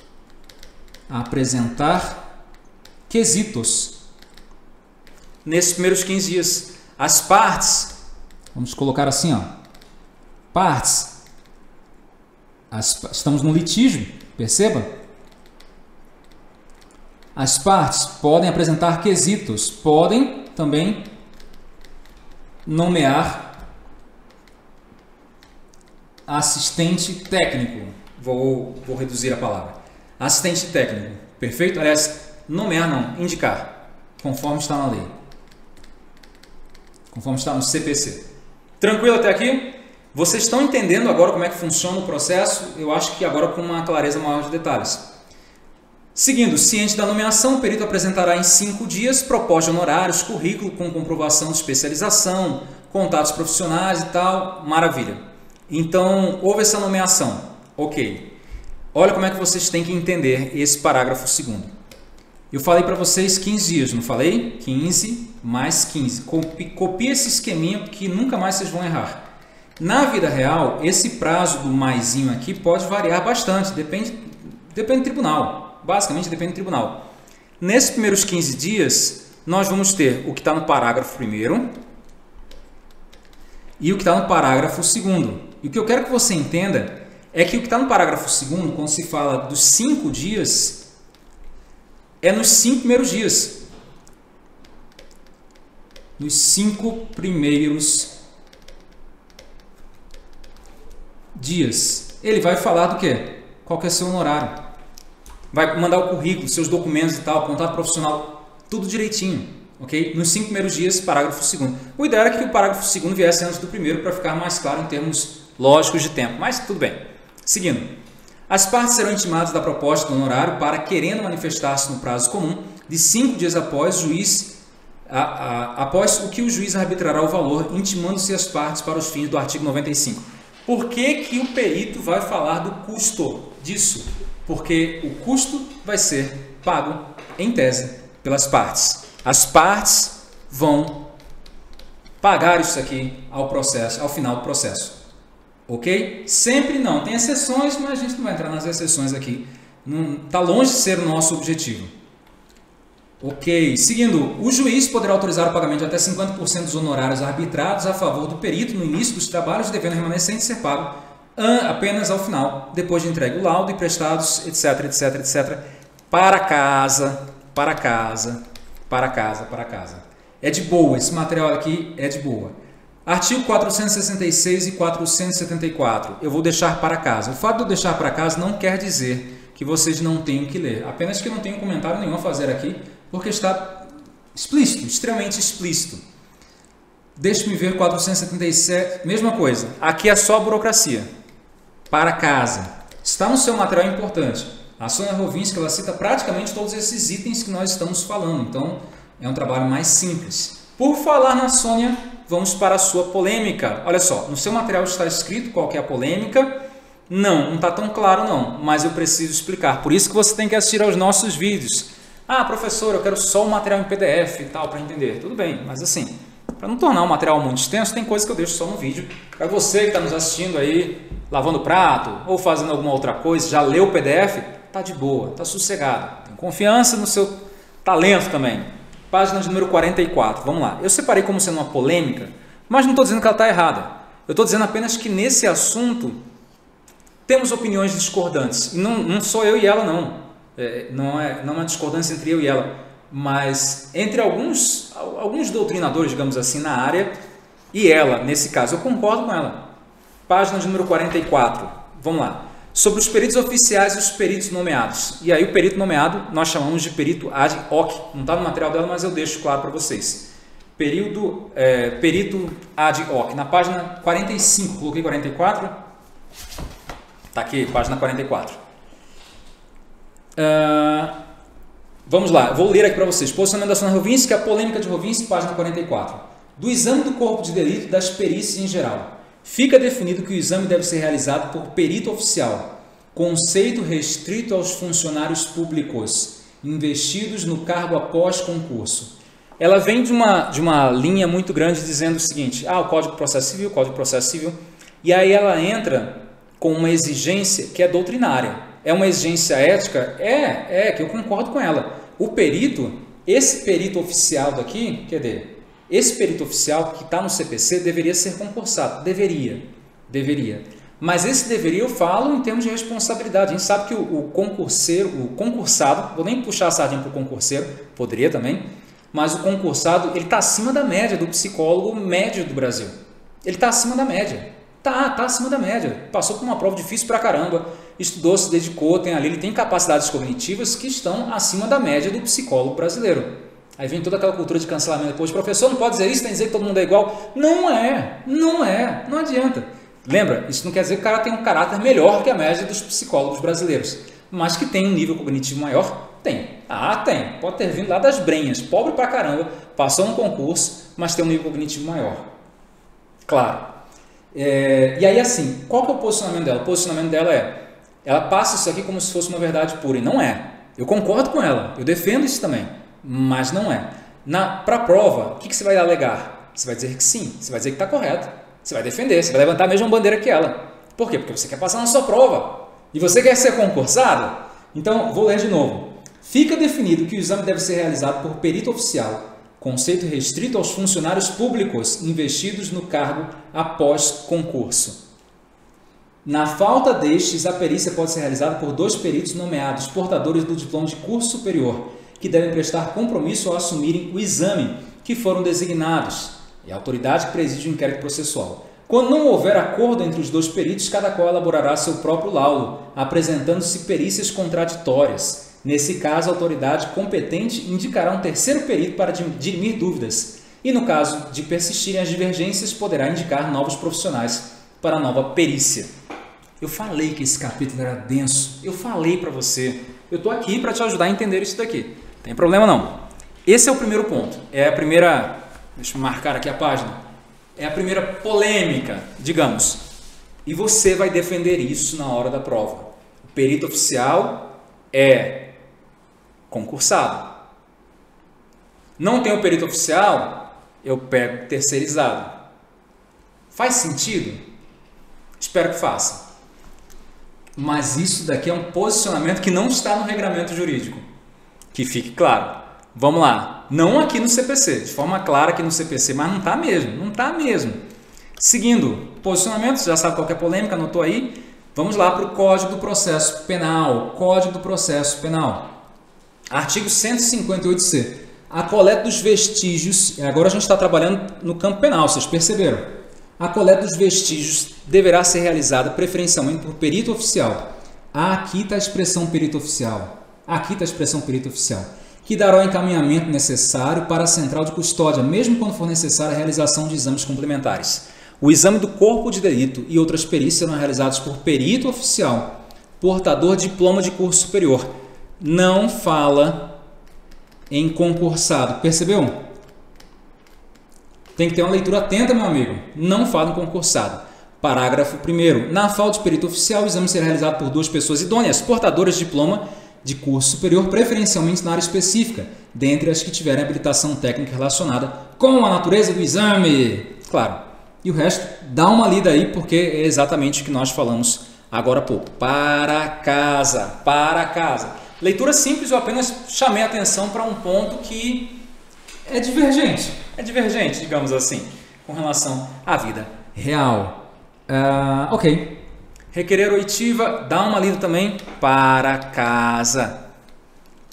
Speaker 1: quesitos. Nesses primeiros 15 dias, as partes, vamos colocar assim, ó, partes, estamos no litígio, perceba? As partes podem apresentar quesitos, podem também nomear assistente técnico. Vou reduzir a palavra. Assistente técnico, perfeito? Aliás, nomear não, indicar, conforme está na lei. Conforme está no CPC. Tranquilo até aqui? Vocês estão entendendo agora como é que funciona o processo? Eu acho que agora com uma clareza maior de detalhes. Seguindo, ciente da nomeação, o perito apresentará em 5 dias propostas de honorários, currículo com comprovação de especialização, contatos profissionais e tal. Maravilha. Então, houve essa nomeação. Ok. Olha como é que vocês têm que entender esse parágrafo 2º. Eu falei para vocês 15 dias, não falei? 15 mais 15. Copie esse esqueminha que nunca mais vocês vão errar. Na vida real, esse prazo do maisinho aqui pode variar bastante, depende do tribunal. Basicamente depende do tribunal. Nesses primeiros 15 dias, nós vamos ter o que está no parágrafo 1º e o que está no parágrafo 2º. E o que eu quero que você entenda é que o que está no parágrafo 2º, quando se fala dos 5 dias, é nos 5 primeiros dias. Nos 5 primeiros dias. Ele vai falar do quê? Qual que é seu honorário? Vai mandar o currículo, seus documentos e tal, contato profissional, tudo direitinho, ok? Nos 5 primeiros dias, parágrafo 2º. O ideal era que o parágrafo 2º viesse antes do primeiro para ficar mais claro em termos lógicos de tempo, mas tudo bem. Seguindo, as partes serão intimadas da proposta do honorário para, querendo manifestar-se no prazo comum, de 5 dias após após o que o juiz arbitrará o valor, intimando-se as partes para os fins do artigo 95. Por que o perito vai falar do custo disso? Porque o custo vai ser pago, em tese, pelas partes. As partes vão pagar isso aqui ao final do processo. Ok? Sempre não. Tem exceções, mas a gente não vai entrar nas exceções aqui. Está longe de ser o nosso objetivo. Ok. Seguindo, o juiz poderá autorizar o pagamento de até 50% dos honorários arbitrados a favor do perito no início dos trabalhos, devendo remanescente ser pago apenas ao final, depois de entregue o laudo e prestados, etc, etc, etc, para casa. É de boa, esse material aqui é de boa. Artigo 466 e 474, eu vou deixar para casa. O fato de eu deixar para casa não quer dizer que vocês não tenham que ler, apenas que eu não tenho comentário nenhum a fazer aqui, porque está explícito, extremamente explícito. Deixe-me ver 477, mesma coisa, aqui é só burocracia. Para casa. Está no seu material importante. A Sônia Rovinski, ela cita praticamente todos esses itens que nós estamos falando, então é um trabalho mais simples. Por falar na Sônia, vamos para a sua polêmica. Olha só, no seu material está escrito qual que é a polêmica. Não está tão claro não, mas eu preciso explicar. Por isso que você tem que assistir aos nossos vídeos. Ah, professor, eu quero só o material em PDF e tal para entender. Tudo bem, mas assim, para não tornar o material muito extenso, tem coisa que eu deixo só no vídeo. Para você que está nos assistindo aí, lavando prato ou fazendo alguma outra coisa, já leu o PDF, tá de boa, tá sossegado. Tem confiança no seu talento também. Página de número 44, vamos lá. Eu separei como sendo uma polêmica, mas não estou dizendo que ela está errada. Eu estou dizendo apenas que nesse assunto temos opiniões discordantes. E não sou eu e ela, não. não é uma discordância entre eu e ela, mas entre alguns doutrinadores, digamos assim, na área, e ela, nesse caso, eu concordo com ela. Página de número 44, vamos lá. Sobre os peritos oficiais e os peritos nomeados. E aí o perito nomeado nós chamamos de perito ad hoc. Não está no material dela, mas eu deixo claro para vocês. Perito ad hoc. Na página 45, coloquei 44. Está aqui, página 44. Vamos lá, vou ler aqui para vocês. Posicionamento da Sônia Rovinski, a polêmica de Rovinski, página 44. Do exame do corpo de delito e das perícias em geral. Fica definido que o exame deve ser realizado por perito oficial, conceito restrito aos funcionários públicos, investidos no cargo após concurso. Ela vem de uma linha muito grande dizendo o seguinte, o Código de Processo Civil, e aí ela entra com uma exigência que é doutrinária. É uma exigência ética? Que eu concordo com ela. O perito, esse perito oficial daqui, esse perito oficial que está no CPC deveria ser concursado. Deveria. Mas esse deveria eu falo em termos de responsabilidade. A gente sabe que o concursado, vou nem puxar a sardinha para o concurseiro, poderia também, mas o concursado ele está acima da média do psicólogo médio do Brasil. Ele está acima da média. Tá acima da média. Passou por uma prova difícil pra caramba, estudou, se dedicou, ele tem capacidades cognitivas que estão acima da média do psicólogo brasileiro. Aí vem toda aquela cultura de cancelamento depois, professor não pode dizer isso, tem que dizer que todo mundo é igual. Não adianta. Lembra, isso não quer dizer que o cara tem um caráter melhor que a média dos psicólogos brasileiros, mas que tem um nível cognitivo maior? Tem. Tem. Pode ter vindo lá das brenhas, pobre pra caramba, passou um concurso, mas tem um nível cognitivo maior. Claro. E aí assim, qual que é o posicionamento dela? O posicionamento dela ela passa isso aqui como se fosse uma verdade pura, e não é. Eu concordo com ela, eu defendo isso também. Mas não é. Para a prova, o que você vai alegar? Você vai dizer que sim, você vai dizer que está correto. Você vai defender, você vai levantar a mesma bandeira que ela. Por quê? Porque você quer passar na sua prova. E você quer ser concursado? Então, vou ler de novo. Fica definido que o exame deve ser realizado por perito oficial, conceito restrito aos funcionários públicos investidos no cargo após concurso. Na falta destes, a perícia pode ser realizada por 2 peritos nomeados, portadores do diploma de curso superior, que devem prestar compromisso ao assumirem o exame que foram designados, e a autoridade que preside o inquérito processual. Quando não houver acordo entre os 2 peritos, cada qual elaborará seu próprio laudo, apresentando-se perícias contraditórias. Nesse caso, a autoridade competente indicará um terceiro perito para dirimir dúvidas, e no caso de persistirem as divergências, poderá indicar novos profissionais para a nova perícia. Eu falei que esse capítulo era denso, eu falei para você, eu estou aqui para te ajudar a entender isso daqui. Tem problema não. Esse é o primeiro ponto. É a primeira, deixa eu marcar aqui a página, é a primeira polêmica, digamos. E você vai defender isso na hora da prova. O perito oficial é concursado. Não tem o perito oficial, eu pego terceirizado. Faz sentido? Espero que faça. Mas isso daqui é um posicionamento que não está no regramento jurídico. Que fique claro. Vamos lá. Não aqui no CPC, de forma clara aqui no CPC, mas não está mesmo. Seguindo, posicionamento, já sabe qual que é a polêmica, anotou aí? Vamos lá para o Código do Processo Penal. Artigo 158C. A coleta dos vestígios, agora a gente está trabalhando no campo penal, vocês perceberam? A coleta dos vestígios deverá ser realizada preferencialmente por perito oficial. Aqui está a expressão perito oficial. Que dará o encaminhamento necessário para a central de custódia, mesmo quando for necessária a realização de exames complementares. O exame do corpo de delito e outras perícias serão realizados por perito oficial, portador de diploma de curso superior. Não fala em concursado. Percebeu? Tem que ter uma leitura atenta, meu amigo. Não fala em concursado. Parágrafo 1º. Na falta de perito oficial, o exame será realizado por 2 pessoas idôneas, portadoras de diploma de curso superior, preferencialmente na área específica, dentre as que tiverem habilitação técnica relacionada com a natureza do exame. Claro. E o resto, dá uma lida aí, porque é exatamente o que nós falamos agora há pouco. Para casa. Leitura simples, eu apenas chamei a atenção para um ponto que é divergente, digamos assim, com relação à vida real. Ok. Requerer oitiva, dá uma lida também para casa.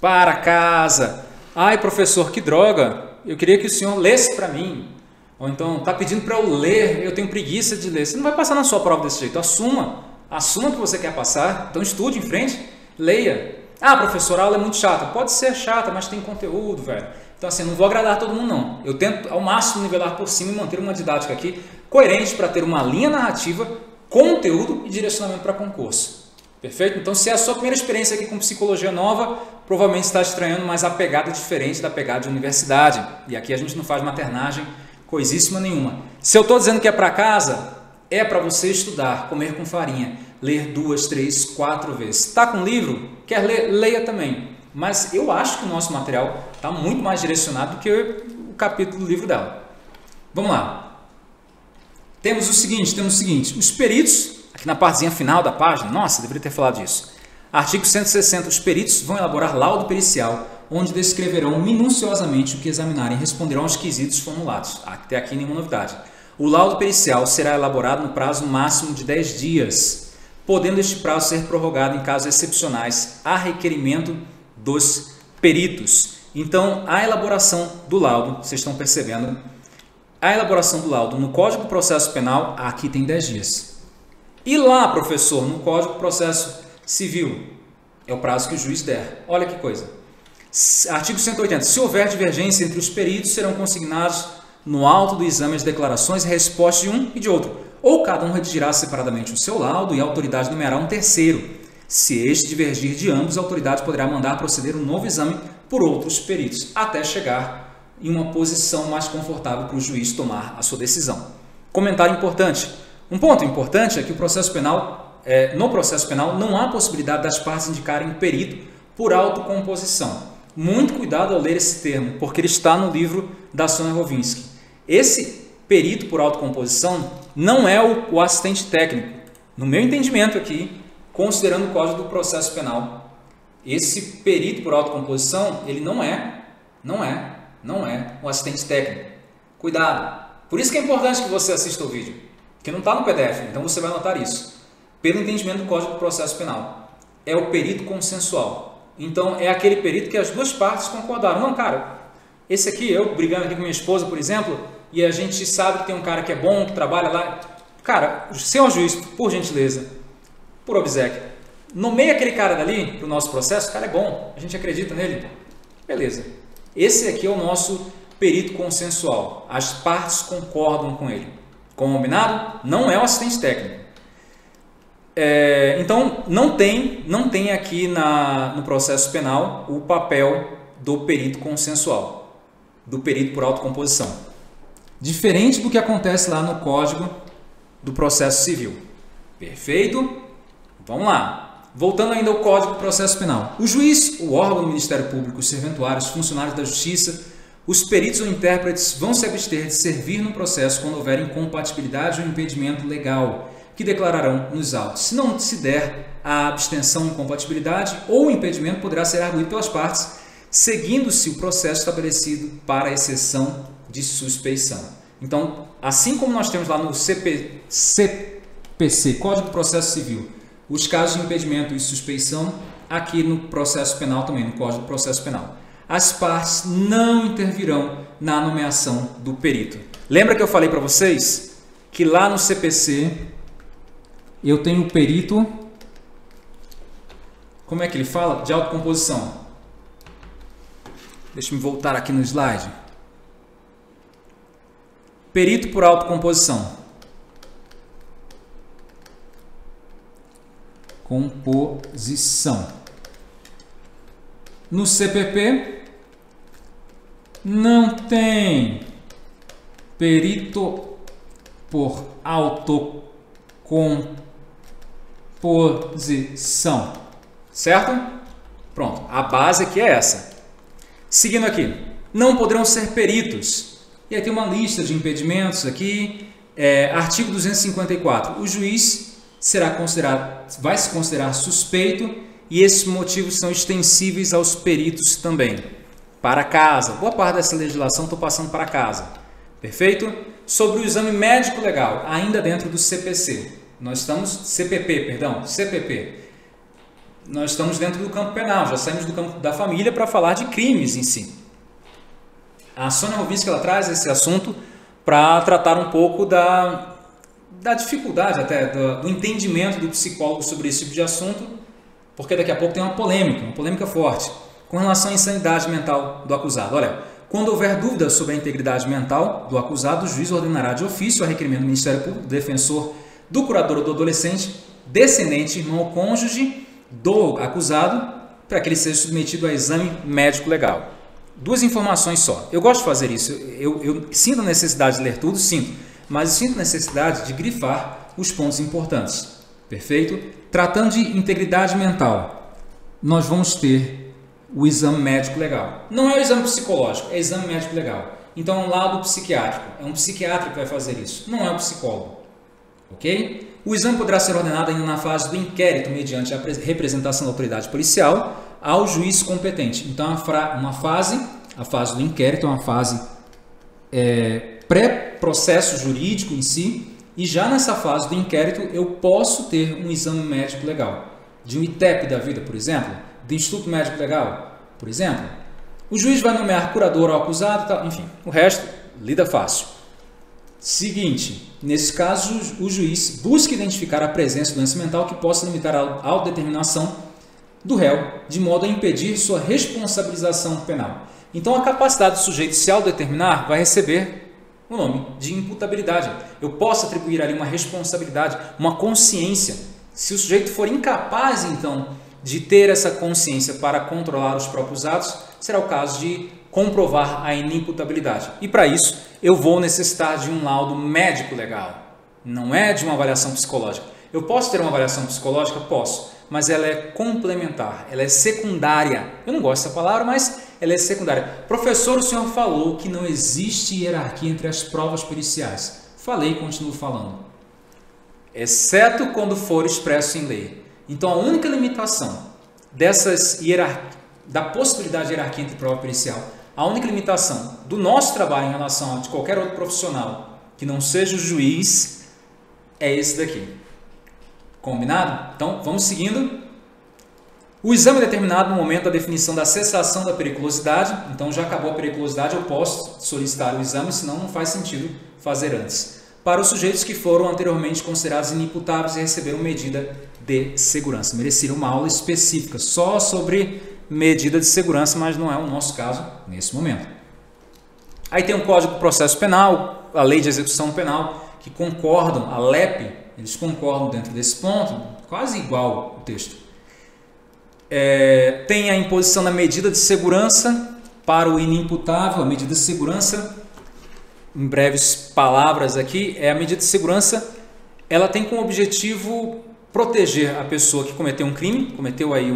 Speaker 1: para casa. Ai, professor, que droga, eu queria que o senhor lesse para mim. Ou então, está pedindo para eu ler, eu tenho preguiça de ler. Você não vai passar na sua prova desse jeito, assuma que você quer passar, então estude em frente, leia. Ah, professor, a aula é muito chata. Pode ser chata, mas tem conteúdo, velho. Então assim, eu não vou agradar todo mundo não. Eu tento ao máximo nivelar por cima e manter uma didática aqui coerente para ter uma linha narrativa, conteúdo e direcionamento para concurso. Perfeito? Então, se é a sua primeira experiência aqui com psicologia nova, provavelmente está estranhando, mas a pegada é diferente da pegada de universidade. E aqui a gente não faz maternagem coisíssima nenhuma. Se eu estou dizendo que é para casa, é para você estudar, comer com farinha, ler 2, 3, 4 vezes. Está com livro? Quer ler? Leia também. Mas eu acho que o nosso material está muito mais direcionado do que o capítulo do livro dela. Vamos lá. Temos o seguinte, os peritos, aqui na partezinha final da página, nossa, deveria ter falado disso. Artigo 160, os peritos vão elaborar laudo pericial, onde descreverão minuciosamente o que examinarem e responderão aos quesitos formulados. Até aqui nenhuma novidade. O laudo pericial será elaborado no prazo máximo de 10 dias, podendo este prazo ser prorrogado em casos excepcionais a requerimento dos peritos. Então, a elaboração do laudo, vocês estão percebendo, a elaboração do laudo no Código de Processo Penal, aqui tem 10 dias. E lá, professor, no Código de Processo Civil, é o prazo que o juiz der. Olha que coisa. Artigo 180. Se houver divergência entre os peritos, serão consignados no auto do exame as declarações e respostas de um e de outro. Ou cada um redigirá separadamente o seu laudo e a autoridade nomeará um terceiro. Se este divergir de ambos, a autoridade poderá mandar proceder um novo exame por outros peritos, até chegar em uma posição mais confortável para o juiz tomar a sua decisão. Comentário importante. Um ponto importante é que no processo penal não há possibilidade das partes indicarem um perito por autocomposição. Muito cuidado ao ler esse termo, porque ele está no livro da Sônia Rovinski. Esse perito por autocomposição não é o assistente técnico. No meu entendimento aqui, considerando o Código do Processo Penal, esse perito por autocomposição, ele não é um assistente técnico. Cuidado! Por isso que é importante que você assista o vídeo, que não está no PDF, então você vai notar isso. Pelo entendimento do Código do Processo Penal, é o perito consensual. Então, é aquele perito que as duas partes concordaram. Não, cara, esse aqui, eu brigando aqui com minha esposa, por exemplo, e a gente sabe que tem um cara que é bom, que trabalha lá. Cara, senhor juiz, por gentileza, por obséquio, nomeia aquele cara dali para o nosso processo, o cara é bom, a gente acredita nele. Beleza. Esse aqui é o nosso perito consensual. As partes concordam com ele. Combinado? Não é o assistente técnico. Então, não tem aqui no processo penal o papel do perito consensual, do perito por autocomposição. Diferente do que acontece lá no Código do Processo Civil. Perfeito? Vamos lá. Voltando ainda ao Código do Processo Penal. O juiz, o órgão do Ministério Público, os serventuários, funcionários da Justiça, os peritos ou intérpretes vão se abster de servir no processo quando houver incompatibilidade ou impedimento legal, que declararão nos autos. Se não se der a abstenção, incompatibilidade ou impedimento, poderá ser arguído pelas partes, seguindo-se o processo estabelecido para a exceção de suspeição. Então, assim como nós temos lá no CPC, Código do Processo Civil, os casos de impedimento e suspeição, aqui no processo penal também, no Código do Processo Penal. As partes não intervirão na nomeação do perito. Lembra que eu falei para vocês que lá no CPC eu tenho o perito, como é que ele fala? De autocomposição. Deixa eu voltar aqui no slide. Perito por autocomposição. Composição. No CPP não tem perito por autocomposição. Certo? Pronto, a base aqui é essa. Seguindo aqui, não poderão ser peritos. E aí tem uma lista de impedimentos aqui. Artigo 254. O juiz vai se considerar suspeito e esses motivos são extensíveis aos peritos também. Para casa. Boa parte dessa legislação estou passando para casa. Perfeito? Sobre o exame médico legal, ainda dentro do CPC. Nós estamos CPP. nós estamos dentro do campo penal, já saímos do campo da família para falar de crimes em si. A Sônia Rovinski, ela traz esse assunto para tratar um pouco da dificuldade até, do entendimento do psicólogo sobre esse tipo de assunto, porque daqui a pouco tem uma polêmica forte, com relação à insanidade mental do acusado. Olha, quando houver dúvida sobre a integridade mental do acusado, o juiz ordenará de ofício a requerimento do Ministério Público, do defensor, do curador ou do adolescente, descendente, irmão ou cônjuge do acusado, para que ele seja submetido a exame médico legal. Duas informações só. Eu gosto de fazer isso. Eu sinto a necessidade de ler tudo, sinto, mas eu sinto a necessidade de grifar os pontos importantes. Perfeito? Tratando de integridade mental, nós vamos ter o exame médico legal. Não é o exame psicológico, é o exame médico legal. Então é um laudo psiquiátrico. É um psiquiatra que vai fazer isso, não é o psicólogo. Ok? O exame poderá ser ordenado ainda na fase do inquérito, mediante a representação da autoridade policial ao juiz competente. Então, a fase do inquérito é uma fase pré-processo jurídico em si, e já nessa fase do inquérito eu posso ter um exame médico legal, de um ITEP da vida, por exemplo, do Instituto Médico Legal, por exemplo. O juiz vai nomear curador ao acusado, tal, enfim, o resto lida fácil. Seguinte, nesse caso, o juiz busca identificar a presença de doença mental que possa limitar a autodeterminação do réu, de modo a impedir sua responsabilização penal. Então, a capacidade do sujeito se autodeterminar vai receber o nome de imputabilidade. Eu posso atribuir ali uma responsabilidade, uma consciência. Se o sujeito for incapaz, então, de ter essa consciência para controlar os próprios atos, será o caso de comprovar a inimputabilidade. E para isso, eu vou necessitar de um laudo médico legal, não é de uma avaliação psicológica. Eu posso ter uma avaliação psicológica? Posso, mas ela é complementar, ela é secundária. Eu não gosto dessa palavra, mas ela é secundária. Professor, o senhor falou que não existe hierarquia entre as provas periciais. Falei e continuo falando. Exceto quando for expresso em lei. Então, a única limitação da possibilidade de hierarquia entre prova pericial, a única limitação do nosso trabalho em relação a de qualquer outro profissional que não seja o juiz é esse daqui. Combinado? Então, vamos seguindo. O exame é determinado no momento da definição da cessação da periculosidade. Então, já acabou a periculosidade, eu posso solicitar o exame, senão não faz sentido fazer antes. Para os sujeitos que foram anteriormente considerados inimputáveis e receberam medida de segurança. Mereceria uma aula específica só sobre medida de segurança, mas não é o nosso caso nesse momento. Aí tem o Código de Processo Penal, a Lei de Execução Penal, que concordam, a LEP, eles concordam dentro desse ponto, quase igual o texto. Tem a imposição da medida de segurança para o inimputável. A medida de segurança, em breves palavras aqui, a medida de segurança, ela tem como objetivo proteger a pessoa que cometeu um crime, cometeu aí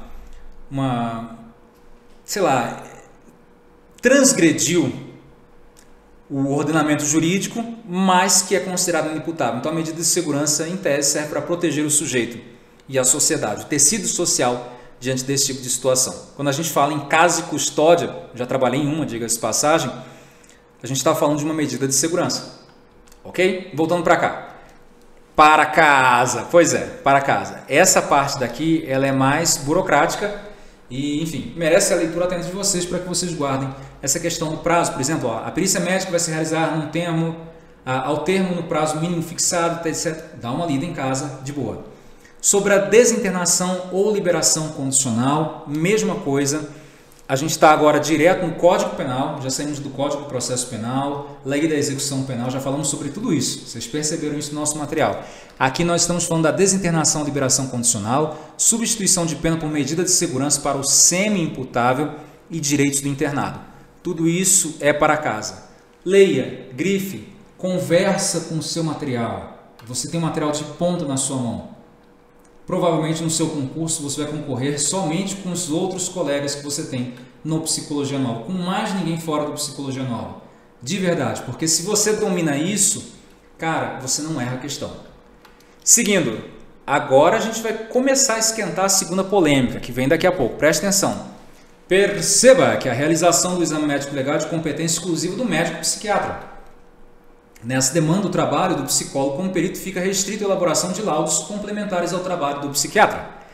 Speaker 1: transgrediu o ordenamento jurídico, mas que é considerado inimputável. Então, a medida de segurança, em tese, serve para proteger o sujeito e a sociedade, o tecido social, diante desse tipo de situação. Quando a gente fala em casa e custódia, já trabalhei em uma, diga-se de passagem, a gente está falando de uma medida de segurança. Ok? Voltando para cá. Para casa. Pois é, para casa. Essa parte daqui, ela é mais burocrática e, enfim, merece a leitura atenta de vocês para que vocês guardem essa questão do prazo. Por exemplo, a perícia médica vai se realizar ao termo no prazo mínimo fixado, etc. Dá uma lida em casa, de boa. Sobre a desinternação ou liberação condicional, mesma coisa. A gente está agora direto no Código Penal, já saímos do Código de Processo Penal, Lei da Execução Penal, já falamos sobre tudo isso. Vocês perceberam isso no nosso material. Aqui nós estamos falando da desinternação ou liberação condicional, substituição de pena por medida de segurança para o semi-imputável e direitos do internado. Tudo isso é para casa. Leia, grife, conversa com o seu material. Você tem um material de ponta na sua mão. Provavelmente no seu concurso você vai concorrer somente com os outros colegas que você tem no Psicologia Nova, com mais ninguém fora do Psicologia Nova. De verdade, porque se você domina isso, cara, você não erra a questão. Seguindo, agora a gente vai começar a esquentar a segunda polêmica, que vem daqui a pouco. Preste atenção. Perceba que a realização do exame médico legal é de competência exclusiva do médico psiquiatra. Nessa demanda, o trabalho do psicólogo como perito fica restrito à elaboração de laudos complementares ao trabalho do psiquiatra.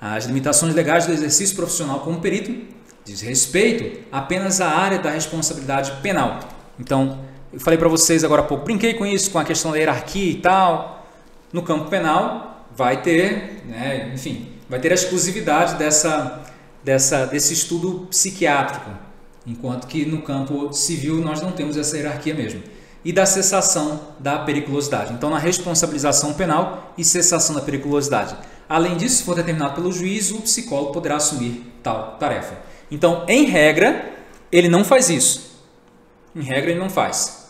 Speaker 1: As limitações legais do exercício profissional como perito diz respeito apenas à área da responsabilidade penal. Então, eu falei para vocês agora há pouco, brinquei com isso, com a questão da hierarquia e tal. No campo penal vai ter, né, enfim, vai ter a exclusividade desse estudo psiquiátrico, enquanto que no campo civil nós não temos essa hierarquia mesmo. E da cessação da periculosidade. Então, na responsabilização penal e cessação da periculosidade. Além disso, se for determinado pelo juiz, o psicólogo poderá assumir tal tarefa. Então, em regra, ele não faz isso. Em regra, ele não faz.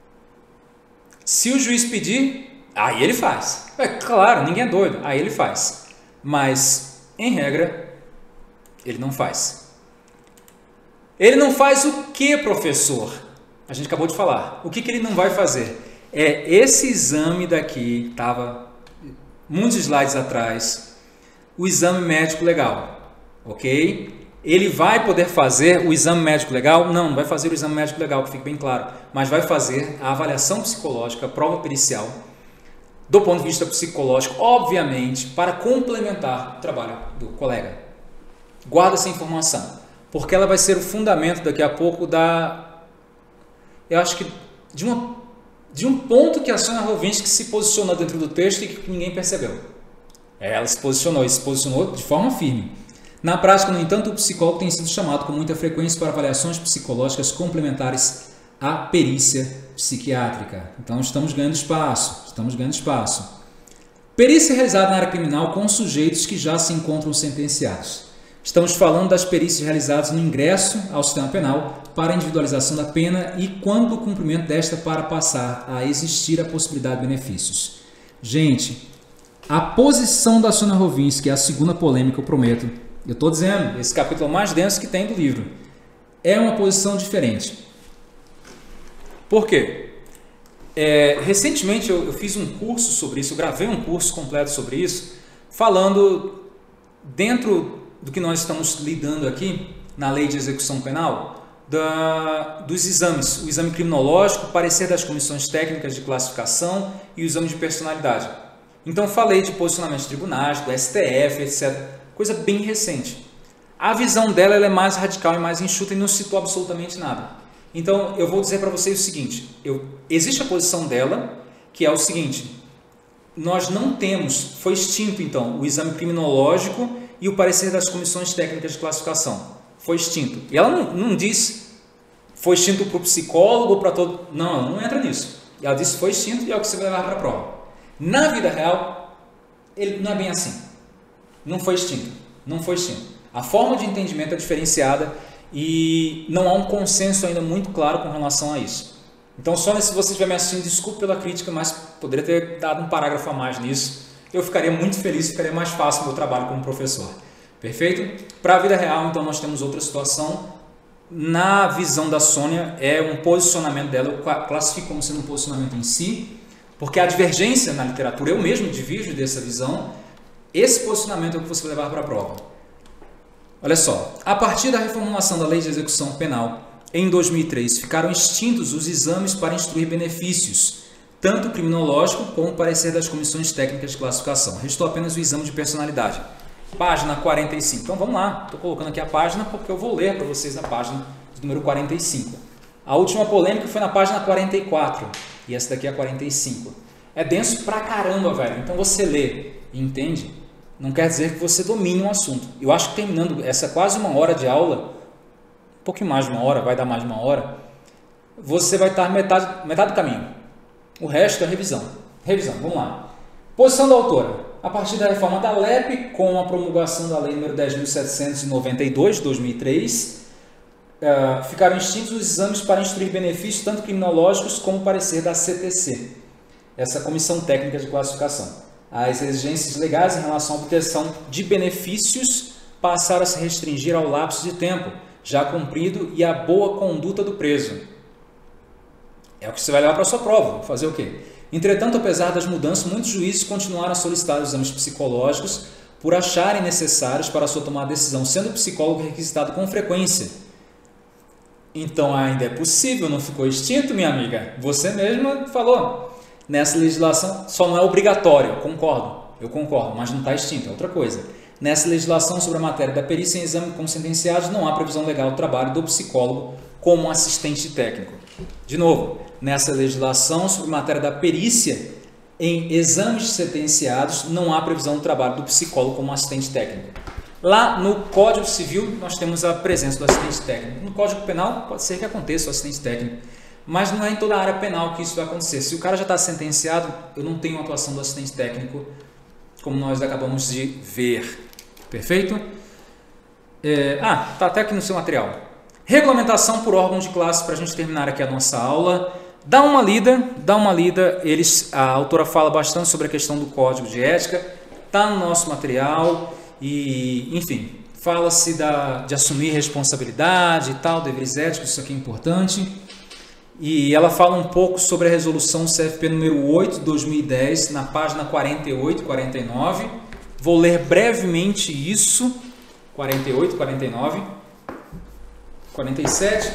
Speaker 1: Se o juiz pedir, aí ele faz. É claro, ninguém é doido, aí ele faz. Mas, em regra, ele não faz. Ele não faz o que, professor? A gente acabou de falar. O que ele não vai fazer? É esse exame daqui, estava muitos slides atrás, o exame médico legal, ok? Ele vai poder fazer o exame médico legal? Não vai fazer o exame médico legal, que fique bem claro, mas vai fazer a avaliação psicológica, a prova pericial, do ponto de vista psicológico, obviamente, para complementar o trabalho do colega. Guarda essa informação, porque ela vai ser o fundamento daqui a pouco eu acho que de um ponto que a Sônia Rovinski se posicionou dentro do texto e que ninguém percebeu. Ela se posicionou de forma firme. Na prática, no entanto, o psicólogo tem sido chamado com muita frequência para avaliações psicológicas complementares à perícia psiquiátrica. Então, estamos ganhando espaço. Perícia realizada na área criminal com sujeitos que já se encontram sentenciados. Estamos falando das perícias realizadas no ingresso ao sistema penal para a individualização da pena e quando o cumprimento desta para passar a existir a possibilidade de benefícios. Gente, a posição da Sônia Rovinski, a segunda polêmica, eu prometo, eu estou dizendo, esse capítulo é o mais denso que tem do livro, é uma posição diferente. Por quê? Recentemente eu fiz um curso sobre isso, eu gravei um curso completo sobre isso, falando dentro do que nós estamos lidando aqui na lei de execução penal, dos exames, o exame criminológico, parecer das comissões técnicas de classificação e o exame de personalidade. Então falei de posicionamento de tribunais, do STF, etc. Coisa bem recente. A visão dela ela é mais radical e mais enxuta e não citou absolutamente nada. Então eu vou dizer para vocês o seguinte, existe a posição dela, que é o seguinte, nós não temos, foi extinto então o exame criminológico e o parecer das comissões técnicas de classificação. Foi extinto. E ela não diz foi extinto para o psicólogo ou para todo... Não, ela não entra nisso. Ela disse foi extinto e é o que você vai levar para a prova. Na vida real, ele não é bem assim. Não foi extinto. A forma de entendimento é diferenciada e não há um consenso ainda muito claro com relação a isso. Então, Sônia, se você estiver me assistindo, desculpe pela crítica, mas poderia ter dado um parágrafo a mais nisso. Eu ficaria muito feliz, ficaria mais fácil o meu trabalho como professor. Perfeito? Para a vida real, então, nós temos outra situação. Na visão da Sônia, é um posicionamento dela, eu classifico como sendo um posicionamento em si, porque a divergência na literatura, eu mesmo divirjo dessa visão, esse posicionamento é o que você vai levar para a prova. Olha só, a partir da reformulação da Lei de Execução Penal, em 2003, ficaram extintos os exames para instruir benefícios, tanto criminológico como parecer das comissões técnicas de classificação. Restou apenas o exame de personalidade. Página 45. Então vamos lá, estou colocando aqui a página porque eu vou ler para vocês a página de número 45. A última polêmica foi na página 44 e essa daqui é a 45. É denso pra caramba, velho. Então você lê e entende, não quer dizer que você domine um assunto. Eu acho que terminando essa quase uma hora de aula, um pouquinho mais de uma hora, vai dar mais de uma hora, você vai estar metade do caminho. O resto é revisão. Vamos lá. Posição da autora. A partir da reforma da LEP, com a promulgação da Lei nº 10.792, de 2003, ficaram extintos os exames para instruir benefícios, tanto criminológicos como parecer da CTC, essa Comissão Técnica de Classificação. As exigências legais em relação à obtenção de benefícios passaram a se restringir ao lapso de tempo já cumprido e à boa conduta do preso. É o que você vai levar para a sua prova. Fazer o quê? Entretanto, apesar das mudanças, muitos juízes continuaram a solicitar os exames psicológicos por acharem necessários para a sua tomada de decisão, sendo o psicólogo requisitado com frequência. Então ainda é possível, não ficou extinto, minha amiga? Você mesma falou. Nessa legislação só não é obrigatório, eu concordo, mas não está extinto, é outra coisa. Nessa legislação sobre a matéria da perícia em exame como sentenciados, não há previsão legal do trabalho do psicólogo como assistente técnico. De novo, nessa legislação sobre a matéria da perícia em exames sentenciados, não há previsão do trabalho do psicólogo como assistente técnico. Lá no Código Civil, nós temos a presença do assistente técnico. No Código Penal, pode ser que aconteça o assistente técnico, mas não é em toda a área penal que isso vai acontecer. Se o cara já está sentenciado, eu não tenho a atuação do assistente técnico, como nós acabamos de ver. Perfeito? Tá até aqui no seu material. Regulamentação por órgão de classe, para a gente terminar aqui a nossa aula. Dá uma lida. A autora fala bastante sobre a questão do código de ética, está no nosso material e, enfim, fala-se de assumir responsabilidade e tal, deveres éticos, isso aqui é importante. E ela fala um pouco sobre a resolução CFP número 8 de 2010, na página 48 e 49. Vou ler brevemente isso, 48, 49, 47,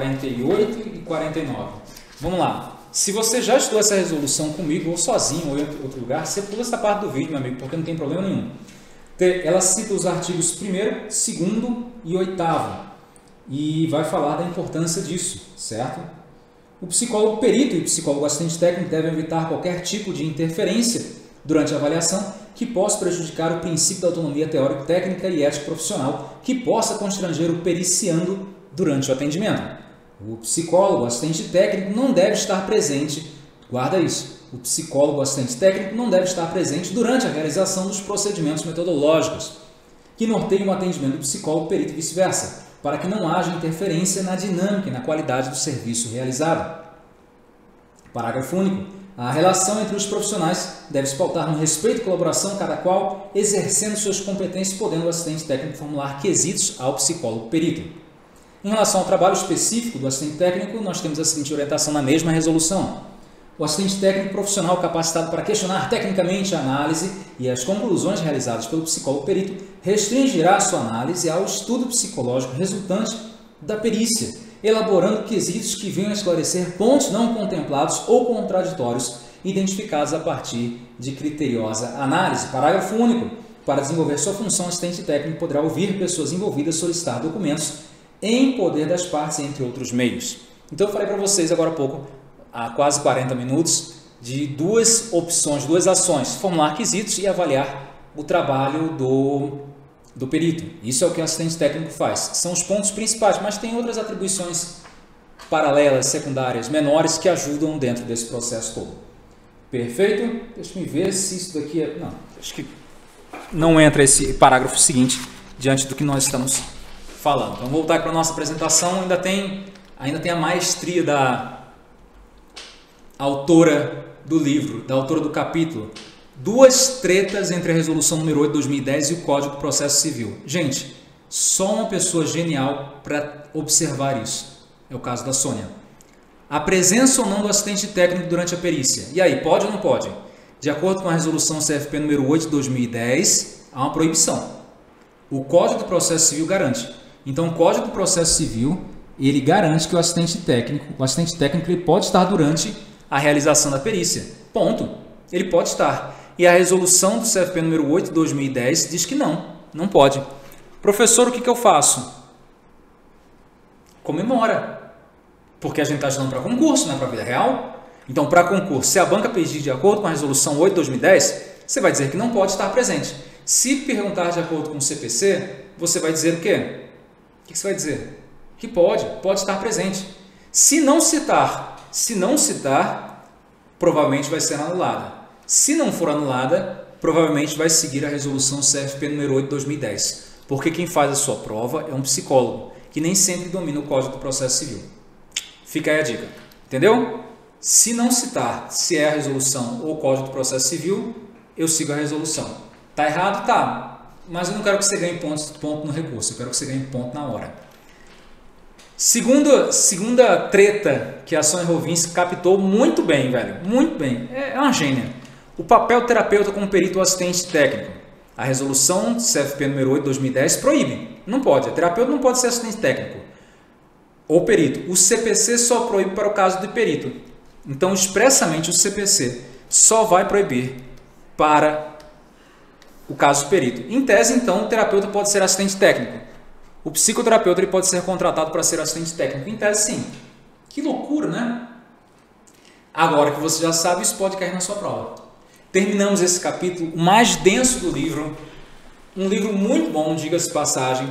Speaker 1: 48 e 49. Vamos lá. Se você já estudou essa resolução comigo, ou sozinho, ou em outro lugar, você pula essa parte do vídeo, meu amigo, porque não tem problema nenhum. Ela cita os artigos 1º, 2º e 8º e vai falar da importância disso, certo? O psicólogo perito e o psicólogo assistente técnico devem evitar qualquer tipo de interferência durante a avaliação que possa prejudicar o princípio da autonomia teórico-técnica e ético-profissional, que possa constranger o periciando durante o atendimento. O psicólogo assistente técnico não deve estar presente, guarda isso, o psicólogo assistente técnico não deve estar presente durante a realização dos procedimentos metodológicos que norteiam o atendimento do psicólogo perito e vice-versa, para que não haja interferência na dinâmica e na qualidade do serviço realizado. Parágrafo único. A relação entre os profissionais deve se pautar no respeito e colaboração, cada qual exercendo suas competências, podendo o assistente técnico formular quesitos ao psicólogo perito. Em relação ao trabalho específico do assistente técnico, nós temos a seguinte orientação na mesma resolução. O assistente técnico profissional capacitado para questionar tecnicamente a análise e as conclusões realizadas pelo psicólogo perito restringirá sua análise ao estudo psicológico resultante da perícia, elaborando quesitos que venham a esclarecer pontos não contemplados ou contraditórios identificados a partir de criteriosa análise. Parágrafo único. Para desenvolver sua função, o assistente técnico poderá ouvir pessoas envolvidas, solicitar documentos em poder das partes, entre outros meios. Então eu falei para vocês agora há pouco, há quase 40 minutos, de duas opções, duas ações: formular quesitos e avaliar o trabalho do perito. Isso é o que o assistente técnico faz. São os pontos principais, mas tem outras atribuições paralelas, secundárias, menores, que ajudam dentro desse processo todo. Perfeito? Deixa eu ver se isso daqui é... Não, acho que não entra esse parágrafo seguinte diante do que nós estamos falando. Então, voltar para a nossa apresentação, ainda tem a maestria da autora do livro, da autora do capítulo. Duas tretas entre a resolução número 8 de 2010 e o Código de Processo Civil. Gente, só uma pessoa genial para observar isso. É o caso da Sônia. A presença ou não do assistente técnico durante a perícia. E aí, pode ou não pode? De acordo com a resolução CFP número 8 de 2010, há uma proibição. O Código de Processo Civil garante. Então, o Código de Processo Civil, ele garante que o assistente técnico ele pode estar durante a realização da perícia. Ponto. Ele pode estar. E a resolução do CFP número 8 de 2010 diz que não pode. Professor, o que eu faço? Comemora. Porque a gente está estudando para concurso, não é para a vida real. Então, para concurso, se a banca pedir de acordo com a resolução 8 de 2010, você vai dizer que não pode estar presente. Se perguntar de acordo com o CPC, você vai dizer o quê? O que você vai dizer? Que pode estar presente. Se não citar, provavelmente vai ser anulada. Se não for anulada, provavelmente vai seguir a resolução CFP número 8 de 2010. Porque quem faz a sua prova é um psicólogo, que nem sempre domina o Código do Processo Civil. Fica aí a dica. Entendeu? Se não citar se é a resolução ou o Código do Processo Civil, eu sigo a resolução. Tá errado? Tá. Mas eu não quero que você ganhe ponto no recurso, eu quero que você ganhe ponto na hora. Segunda treta que a Sônia Rovinski captou muito bem, velho. Muito bem. É uma gênia. O papel do terapeuta como perito ou assistente técnico. A resolução CFP número 8 de 2010 proíbe. Não pode. O terapeuta não pode ser assistente técnico ou perito. O CPC só proíbe para o caso de perito. Então, expressamente, o CPC só vai proibir para o caso perito. Em tese, então, o terapeuta pode ser assistente técnico. O psicoterapeuta ele pode ser contratado para ser assistente técnico. Em tese, sim. Que loucura, né? Agora que você já sabe, isso pode cair na sua prova. Terminamos esse capítulo, o mais denso do livro. Um livro muito bom, diga-se de passagem.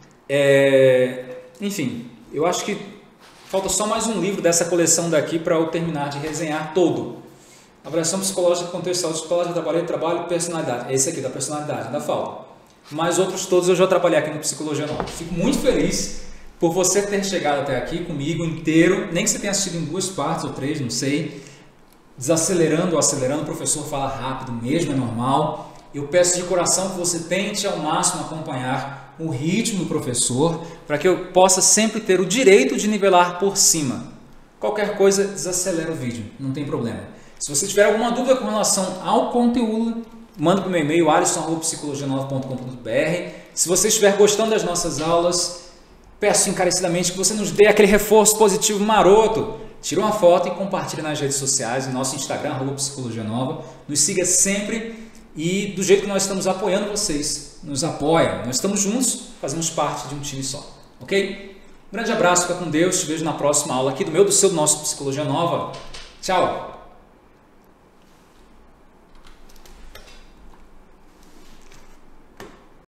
Speaker 1: Enfim, eu acho que falta só mais um livro dessa coleção daqui para eu terminar de resenhar todo. Avaliação psicológica, contextual, psicológica, trabalho, personalidade. Esse aqui da personalidade, ainda falta. Mas outros todos eu já trabalhei aqui no Psicologia Nova. Fico muito feliz por você ter chegado até aqui comigo inteiro, nem que você tenha assistido em 2 partes ou 3, não sei. Desacelerando ou acelerando, o professor fala rápido mesmo, é normal. Eu peço de coração que você tente ao máximo acompanhar o ritmo do professor, para que eu possa sempre ter o direito de nivelar por cima. Qualquer coisa, desacelera o vídeo, não tem problema. Se você tiver alguma dúvida com relação ao conteúdo, manda para o meu e-mail alisson@psicologia9.com.br. Se você estiver gostando das nossas aulas, peço encarecidamente que você nos dê aquele reforço positivo maroto. Tira uma foto e compartilha nas redes sociais, no nosso Instagram, @psicologianova. Nos siga sempre e do jeito que nós estamos apoiando vocês, nos apoia. Nós estamos juntos, fazemos parte de um time só, ok? Um grande abraço, fica com Deus, te vejo na próxima aula aqui do seu, do nosso Psicologia Nova. Tchau!